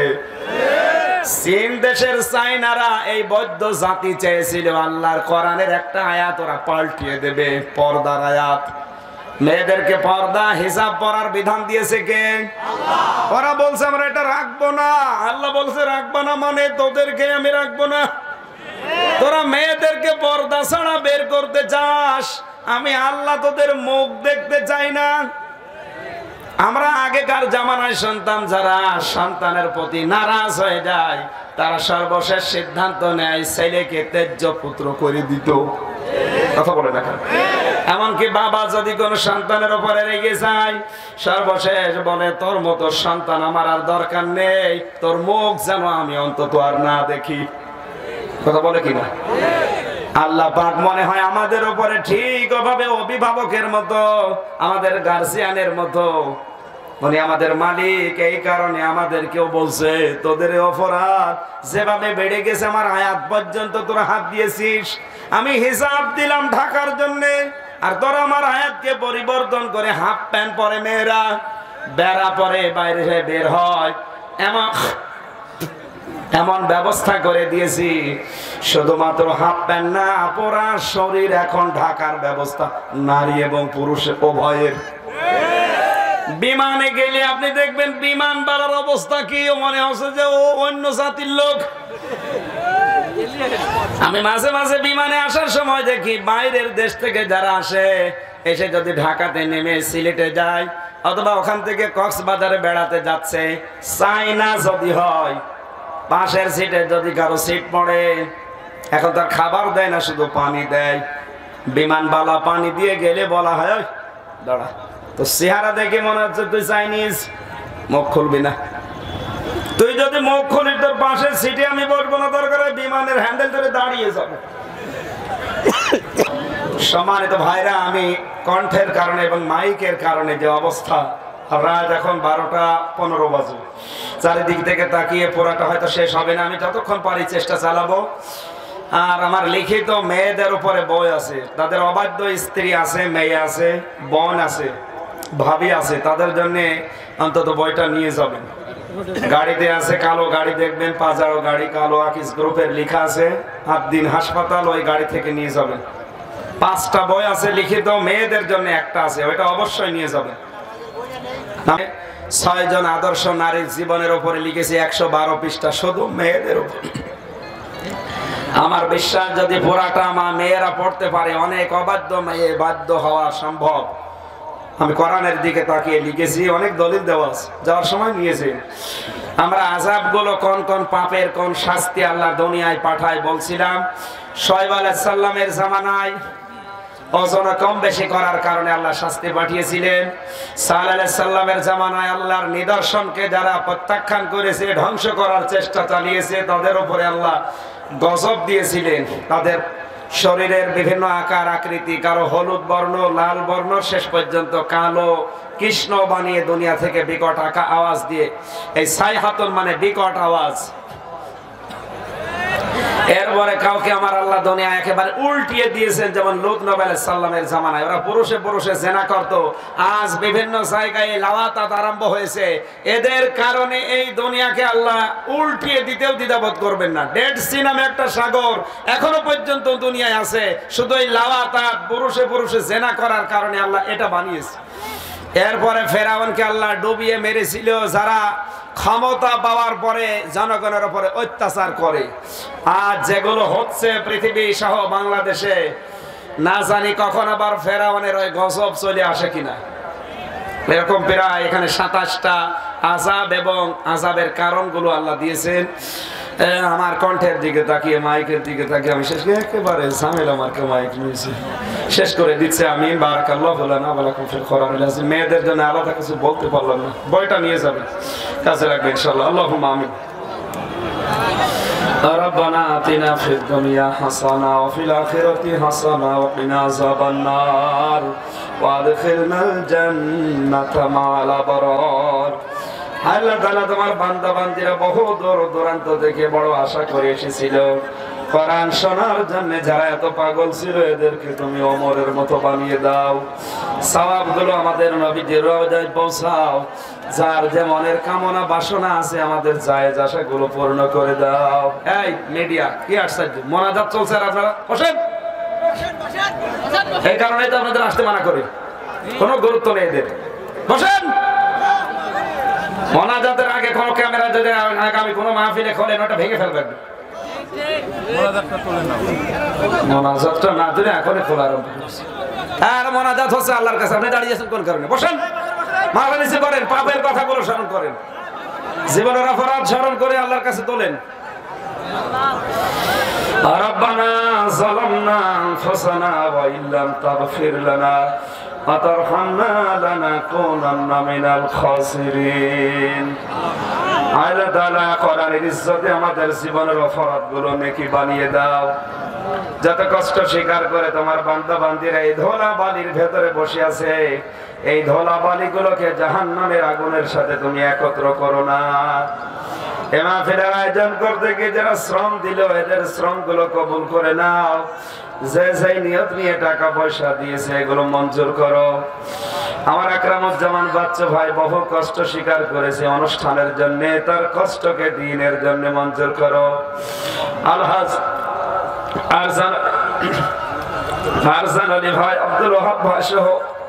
চীন দেশের চাইনারা এই বৌদ্ধ জাতি চেয়েছিল আল্লাহর কোরআনের একটা আয়াত ওরা পাল্টিয়ে দেবে, পর্দার আয়াত। মেয়েদেরকে পর্দা হিজাব পরার বিধান দিয়েছে কে? আল্লাহ। ওরা বলছে আমরা এটা রাখবো না। আল্লাহ বলছে রাখবো না মানে তোদেরকে আমি রাখবো না। তোরা মেয়েদেরকে পর্দা ছাড়া বের করতে চাস, আমি আল্লাহ তোদের মুখ দেখতে চাই না। আমরা আগেকার জামানায় সন্তান যারা সন্তানের প্রতি নারাজ হয়ে যায়, তারা সর্বশেষ সিদ্ধান্ত নেয় ছেলেকে তেজ্য পুত্র করে দিত। কথা বলে না? এমনকি বাবা যদি কোন সন্তানের উপরে রেগে যায়, সর্বশেষ বলে তোর মতো সন্তান আমার আর দরকার নেই, তোর মুখ যেন আমি অন্তত আর না দেখি। কথা বলে কিনা? আল্লাহ পাক মনে হয় আমাদের উপরে ঠিক ওভাবে অভিভাবকের মতো, আমাদের গার্জিয়ানের মতো, উনি আমাদের মালিক। এই কারণে আমাদেরকেও বলছে তোদের অপরাধ যেভাবে বেড়ে গেছে, আমার আয়াত পর্যন্ত তোরা হাত দিয়েছিস, আমি হিসাব দিলাম ঢাকার জন্য, আর তোরা আমার আয়াতকে পরিবর্তন করে হাফ প্যান্ট পরে মেয়েরা বেড়া পরে বাইরে বের হয়, এমন এমন ব্যবস্থা করে দিয়েছি। শুধুমাত্র হাফ প্যান্ট না, পুরা শরীর এখন ঢাকার ব্যবস্থা নারী এবং পুরুষ উভয়ের। বিমানে গেলে আপনি দেখবেন বিমান বালার অবস্থা কি, মনে হচ্ছে যে ও অন্য জাতির লোক। আমি মাঝে মাঝে বিমানে আসার সময় দেখি বাইরের দেশ থেকে যারা আসে, এসে যদি ঢাকাতে নেমে সিলেটে যায় অথবা ওখান থেকে কক্সবাজারে বেড়াতে যাচ্ছে, চাইনা যদি হয়, পাশের সিটে যদি কারো সিট পড়ে, এখন তার খাবার দেয় না, শুধু পানি দেয়। বিমানবালা পানি দিয়ে গেলে বলা হয় ওই দাঁড়া, তো চেহারা দেখে মনে হচ্ছে তুই চাইনিজ, মুখ খুলবি না। তুই যদি মুখ খুলি তোর পাশের সিটে আমি বসবো না, দরকার বিমানের হ্যান্ডেল ধরে দাঁড়িয়ে যাবো। সম্মানিত ভাইরা, আমি কণ্ঠের কারণে এবং মাইকের কারণে যে অবস্থা, রাত এখন বারোটা পনেরো বাজে, চারিদিক থেকে তাকিয়ে পুরাটা হয়তো শেষ হবে না। আমি যতক্ষণ পারি চেষ্টা চালাবো। আর আমার লিখিত মেয়েদের উপরে বই আছে, তাদের অবাধ্য স্ত্রী আছে, মেয়ে আছে, বোন আছে, ভাবি আছে, তাদের জন্য অন্তত বইটা নিয়ে যাবেন। গাড়িতে আছে কালো গাড়ি, দেখবেন পাজারো গাড়ি কালো আকিস গ্রুপের লেখা আছে, আট দিন হাসপাতাল, ওই গাড়ি থেকে নিয়ে যাবেন। পাঁচটা বই আছে লিখিত, মেয়েদের জন্য একটা আছে, ওইটা অবশ্যই নিয়ে যাবেন। ছয় জন আদর্শ নারীর জীবনের উপরে লিখেছি একশো বারো পৃষ্ঠা, শুধু মেয়েদের উপর। আমার বিশ্বাস যদি পুরাটা মা মেয়েরা পড়তে পারে, অনেক অবাধ্য মেয়ে বাধ্য হওয়া সম্ভব। আমি কোরআনের দিকে তাকিয়ে লিখেছি, অনেক দলিল দেওয়া আছে, যাওয়ার সময় নিয়েছি। আমরা আযাব গুলো কোন কোন পাপের কোন শাস্তি আল্লাহ দুনিয়ায় পাঠায় বলছিলাম। শুআয়ব আলাইহিস সালামের জামানায় ওজন কম বেশি করার কারণে আল্লাহ শাস্তি পাঠিয়েছিলেন। সালেহ আলাইহিস সালামের জামানায় আল্লাহর নিদর্শনকে যারা প্রত্যাখ্যান করেছে, ধ্বংস করার চেষ্টা চালিয়েছে, তাদের উপরে আল্লাহ গজব দিয়েছিলেন। তাদের শরীরের বিভিন্ন আকার আকৃতি, কারো হলুদ বর্ণ, লাল বর্ণ, শেষ পর্যন্ত কালো কৃষ্ণ বানিয়ে দুনিয়া থেকে বিকট আকা আওয়াজ দিয়ে, এই সাইহাতুন মানে বিকট আওয়াজ। এরপরে কাউকে আমার আল্লাহ দুনিয়া একেবারে উল্টিয়ে দিয়েছেন, যেমন লূত নবী আলাইহিস সালামের জামানায় ওরা পুরুষে পুরুষে জেনা করত। আজ বিভিন্ন জায়গায় লাওয়াতাত আরম্ভ হয়েছে। এদের কারণে এই দুনিয়াকে আল্লাহ উল্টিয়ে দিতেও দ্বিধাবোধ করবেন না। ডেড সি নামে একটা সাগর এখনো পর্যন্ত দুনিয়ায় আছে, শুধু এই লাওয়াতাত পুরুষে পুরুষে জেনা করার কারণে আল্লাহ এটা বানিয়েছে। এরপরে ফেরাউনকে আল্লাহ ডুবিয়ে মেরেছিল, যারা ক্ষমতা পাওয়ার পরে জনগণের উপরে অত্যাচার করে। আর যেগুলো হচ্ছে পৃথিবী সহ বাংলাদেশে, না জানি কখন আবার ফেরাউনের ওই গজব চলে আসে কিনা। এরকম প্রায় এখানে সাতাশটা আযাব এবং আযাবের কারণগুলো আল্লাহ দিয়েছেন। আমার কণ্ঠের দিকে তাকিয়ে, মাইকের দিকে তাকিয়ে আমি শেষ একেবারে ঝামেলা মার্কা মাইক নিয়েছি, শেষ করে দিচ্ছে। আমি বারাকাল্লাহু লানা ওয়া লাকুম ফিল কোরআনিল আযীম। মেয়েদের জন্য আলাদা কিছু বলতে পারলাম না, বইটা নিয়ে যাবেন, কাজে লাগবে ইনশাআল্লাহ। আল্লাহুম্মা আমিন। ربنا آتنا في الدنيا حسنة وفي الآخرة حسنة وقنا عذاب النار وادخلنا الجنة مع الأبرار। আল্লাহ তাআলা তোমার বান্দা বান্দীরা বহু দূর দূরান্ত থেকে বড় আশা করে এসেছিল কোরআন শোনার জন্য। যারা এত পাগল ছিল এদেরকে তুমি ওমরের মতো বানিয়ে দাও। সওয়াবগুলো আমাদের নবীজির রওজায় পৌঁছাও। যার যে মনের কামনা বাসনা আছে আমাদের জায়েজ আশাগুলো পূর্ণ করে দাও। এই মিডিয়া কি আশ্চর্য, মোনাজাত চলছে আর আপনারা বসেন। এই কারণেই তো আপনাদের আসতে মানা করি, কোনো গুরুত্ব নেই এদের। বসেন। মোনাজাতের আগে কোন ক্যামেরা যদি আগামী কোন মাহফিলে খোলেন, ওটা ভেঙে ফেলবেন। মোনাজাতটা না দিলে এখনই খোলা আরম্ভ করছে। আর মোনাজাত হচ্ছে আল্লাহর কাছে, আপনি দাঁড়িয়েছেন কোন কারণে? বসেন, মাহফিল করেন, পাপের কথাগুলো স্মরণ করেন, জীবনের অপরাধ স্মরণ করে আল্লাহর কাছে তোলেন। রব্বানা যালামনা আনফুসানা ওয়া ইল্লাম তাগফির লানা আতারহামনা লানাকুনান্না মিনাল খাসিরিন। আল্লাহ তাআলা কোরআনের ইজ্জতে আমাদের জীবনের অপরাধগুলো নেকি বানিয়ে দাও। যত কষ্ট স্বীকার করে তোমার বান্দা বান্দীরা এই ধোলা বালির ভেতরে বসে আছে, এই ধোলা বালিগুলোকে জাহান্নামের আগুনের সাথে তুমি একত্র করো না। এ মাহফিলের আয়োজন করতে গিয়ে যারা শ্রম দিল, এদের শ্রমগুলো কবুল করে নাও। যে যে নিয়ত নিয়ে টাকা পয়সা দিয়েছে এগুলো মঞ্জুর করো। আমার আকরামুজ্জামান বাচ্চা ভাই বহু কষ্ট স্বীকার করেছে অনুষ্ঠানের জন্য, তার কষ্টকে দিনের জন্য মঞ্জুর করো। আলহাজ আরজান আরজান আলী ভাই, আব্দুল ওয়াহাব ভাই সহ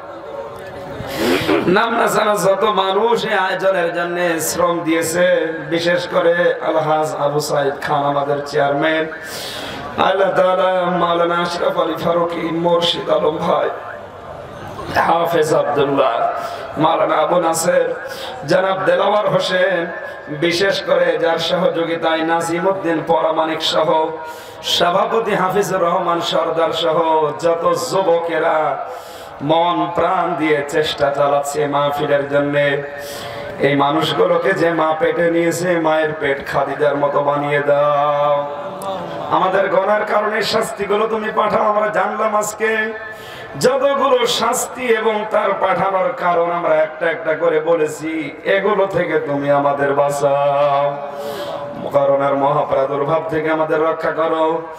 নাম না জানা যত মানুষ এই আয়োজনের জন্য শ্রম দিয়েছে, বিশেষ করে আলহাজ আবু সাইদ খান আমাদের চেয়ারম্যান, আল্লাহ তাআলা মাওলানা আশরাফ আলী ফারুকী, মুর্শিদ আলম ভাই, হাফেজ আব্দুল্লাহ, মাওলানা আবু নাসের, জনাব দেলাওয়ার হোসেন, বিশেষ করে যার সহযোগিতায় নাজিমউদ্দিন পরামানিক সহ সভাপতি হাফিজুর রহমান সরদার সহ যত যুবকেরা মন প্রাণ দিয়ে চেষ্টা চালাচ্ছে মাহফিলের জন্য। এই মানুষগুলোকে যে মা পেটে নিয়েছে, মায়ের পেট খাদিজার মতো বানিয়ে দাও। আমাদের গুনার কারণে শাস্তিগুলো তুমি পাঠাও। আমরা জানলাম আজকে যতগুলো শাস্তি এবং তার পাঠানোর কারণ আমরা একটা একটা করে বলেছি, এগুলো থেকে তুমি আমাদের বাঁচাও। করোনার মহাপ্রাদুর্ভাব থেকে আমাদের রক্ষা করো।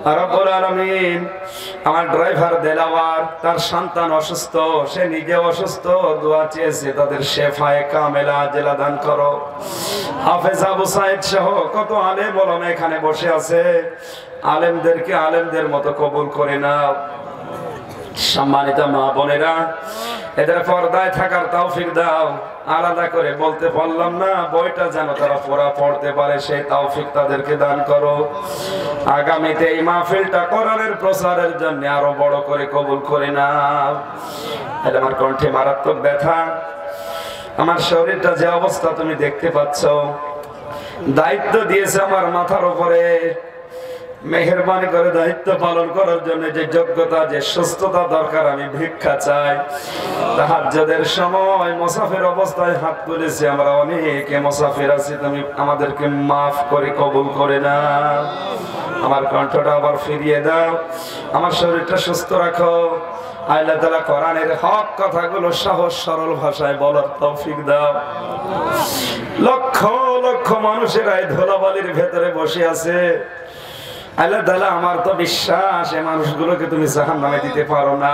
রব্বুল আলামিন আমার ড্রাইভার দেলাওয়ার তার সন্তান অসুস্থ, সে নিজে অসুস্থ, দোয়া চেয়েছে তাদের শেফায়ে কামেলা জেলা দান করো। হাফেজ আবু সাইদ সহ কত আলেম ওলামা এখানে বসে আছে, আলেমদেরকে আলেমদের মতো কবুল করে নাও। সম্মানিত মা বোনেরা, এদের পর্দায় থাকার তৌফিক দাও। আলাদা করে বলতে পারলাম না, বইটা যেন তারা পড়া পড়তে পারে সেই তৌফিক তাদেরকে দান করো। আগামীতে এই মাহফিলটা কোরআনের প্রচারের জন্য আরো বড় করে কবুল করে নাও। এটা আমার কণ্ঠে মারাত্মক ব্যথা, আমার শরীরটা যে অবস্থা তুমি দেখতে পাচ্ছ। দায়িত্ব দিয়েছে আমার মাথার উপরে, মেহেরবানি করে দায়িত্ব পালন করার জন্য যে যোগ্যতা, যে সুস্থতা দরকার, আমি ভিক্ষা চাই। তাহাজ্জুদের সময় মুসাফির অবস্থায় হাত তুলেছি, আমরা অনেকে মুসাফির আছি, তুমি আমাদেরকে মাফ করে কবুল করে নাও। আমার কণ্ঠটা আবার ফিরিয়ে দাও, আমার শরীরটা সুস্থ রাখো। আল্লাহ তাআলা কোরআনের হক কথাগুলো সহজ সরল ভাষায় বলার তৌফিক দাও। লক্ষ লক্ষ মানুষেরা এই ধুলাবালির ভেতরে বসে আছে। আল্লাহ তাআলা আমার তো বিশ্বাস এই মানুষগুলোকে তুমি জাহান্নামে দিতে পারো না।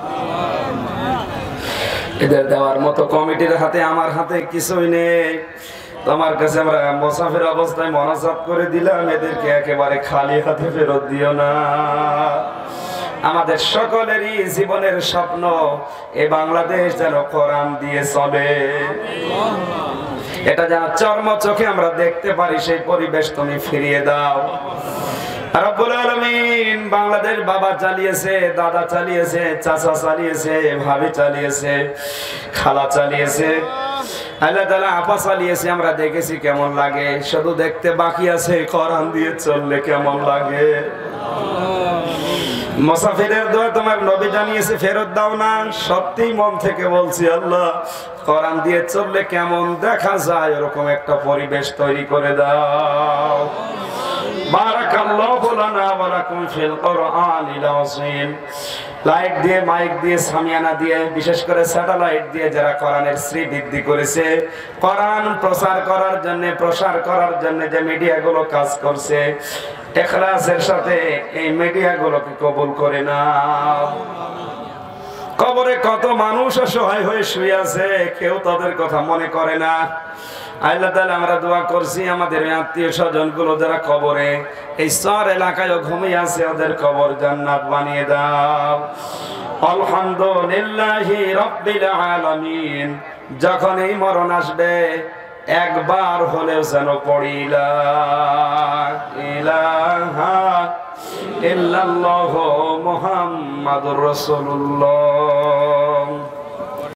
এদের দেওয়ার মতো কমিটির হাতে আমার হাতে কিছুই নেই। তোমার কাছে আমরা মুসাফির অবস্থায় মোনাজাত করে দিলাম, এদেরকে একেবারে খালি হাতে ফেরত দিও না। আমাদের সকলেরই জীবনের স্বপ্ন এই বাংলাদেশ যেন কোরআন দিয়ে চলে, এটা যেন চর্ম চোখে আমরা দেখতে পারি, সেই পরিবেশ তুমি ফিরিয়ে দাও। রব্বুল আলামিন বাংলাদেশ বাবা চালিয়েছে, দাদা চালিয়েছে, চাচা চালিয়েছে, ভাবি চালিয়েছে, খালা চালিয়েছে, আল্লাহ তাআলা আপা চালিয়েছে। আমরা দেখেছি কেমন লাগে, শুধু দেখতে বাকি আছে কোরআন দিয়ে চললে কেমন লাগে। মুসাফিরের দোয়া তোমার নবী জানিয়েছে ফেরত দাও না। সত্যি মন থেকে বলছি, আল্লাহ কোরআন দিয়ে চললে কেমন দেখা যায় এরকম একটা পরিবেশ তৈরি করে দাও। বারাকাল্লাহু লানা ওয়া লাকুম ফিল কোরআনিল আযীম। লাইট দিয়ে, মাইক দিয়ে, সামিয়ানা দিয়ে, বিশেষ করে স্যাটেলাইট দিয়ে যারা কোরআনের শ্রী বৃদ্ধি করেছে, কোরআন প্রচার করার জন্য, প্রসার করার জন্য যে মিডিয়াগুলো কাজ করছে, ইখলাসের সাথে এই মিডিয়াগুলোকে কবুল করে নাও। কবরে কত মানুষ অসহায় হয়ে শুয়ে আছে, কেউ তাদের কথা মনে করে না। আল্লাহ তাআলা আমরা দোয়া করছি আমাদের আত্মীয় স্বজন গুলো যারা কবরে, এই শহর এলাকায় ঘুমিয়ে আছে, ওদের কবর জান্নাত বানিয়ে দাও। আলহামদুলিল্লাহি রাব্বিল আলামিন। যখন এই মরণ আসবে একবার হলেও যেন পড়ি লা ইলাহা ইল্লাল্লাহু মুহাম্মাদুর রাসূলুল্লাহ।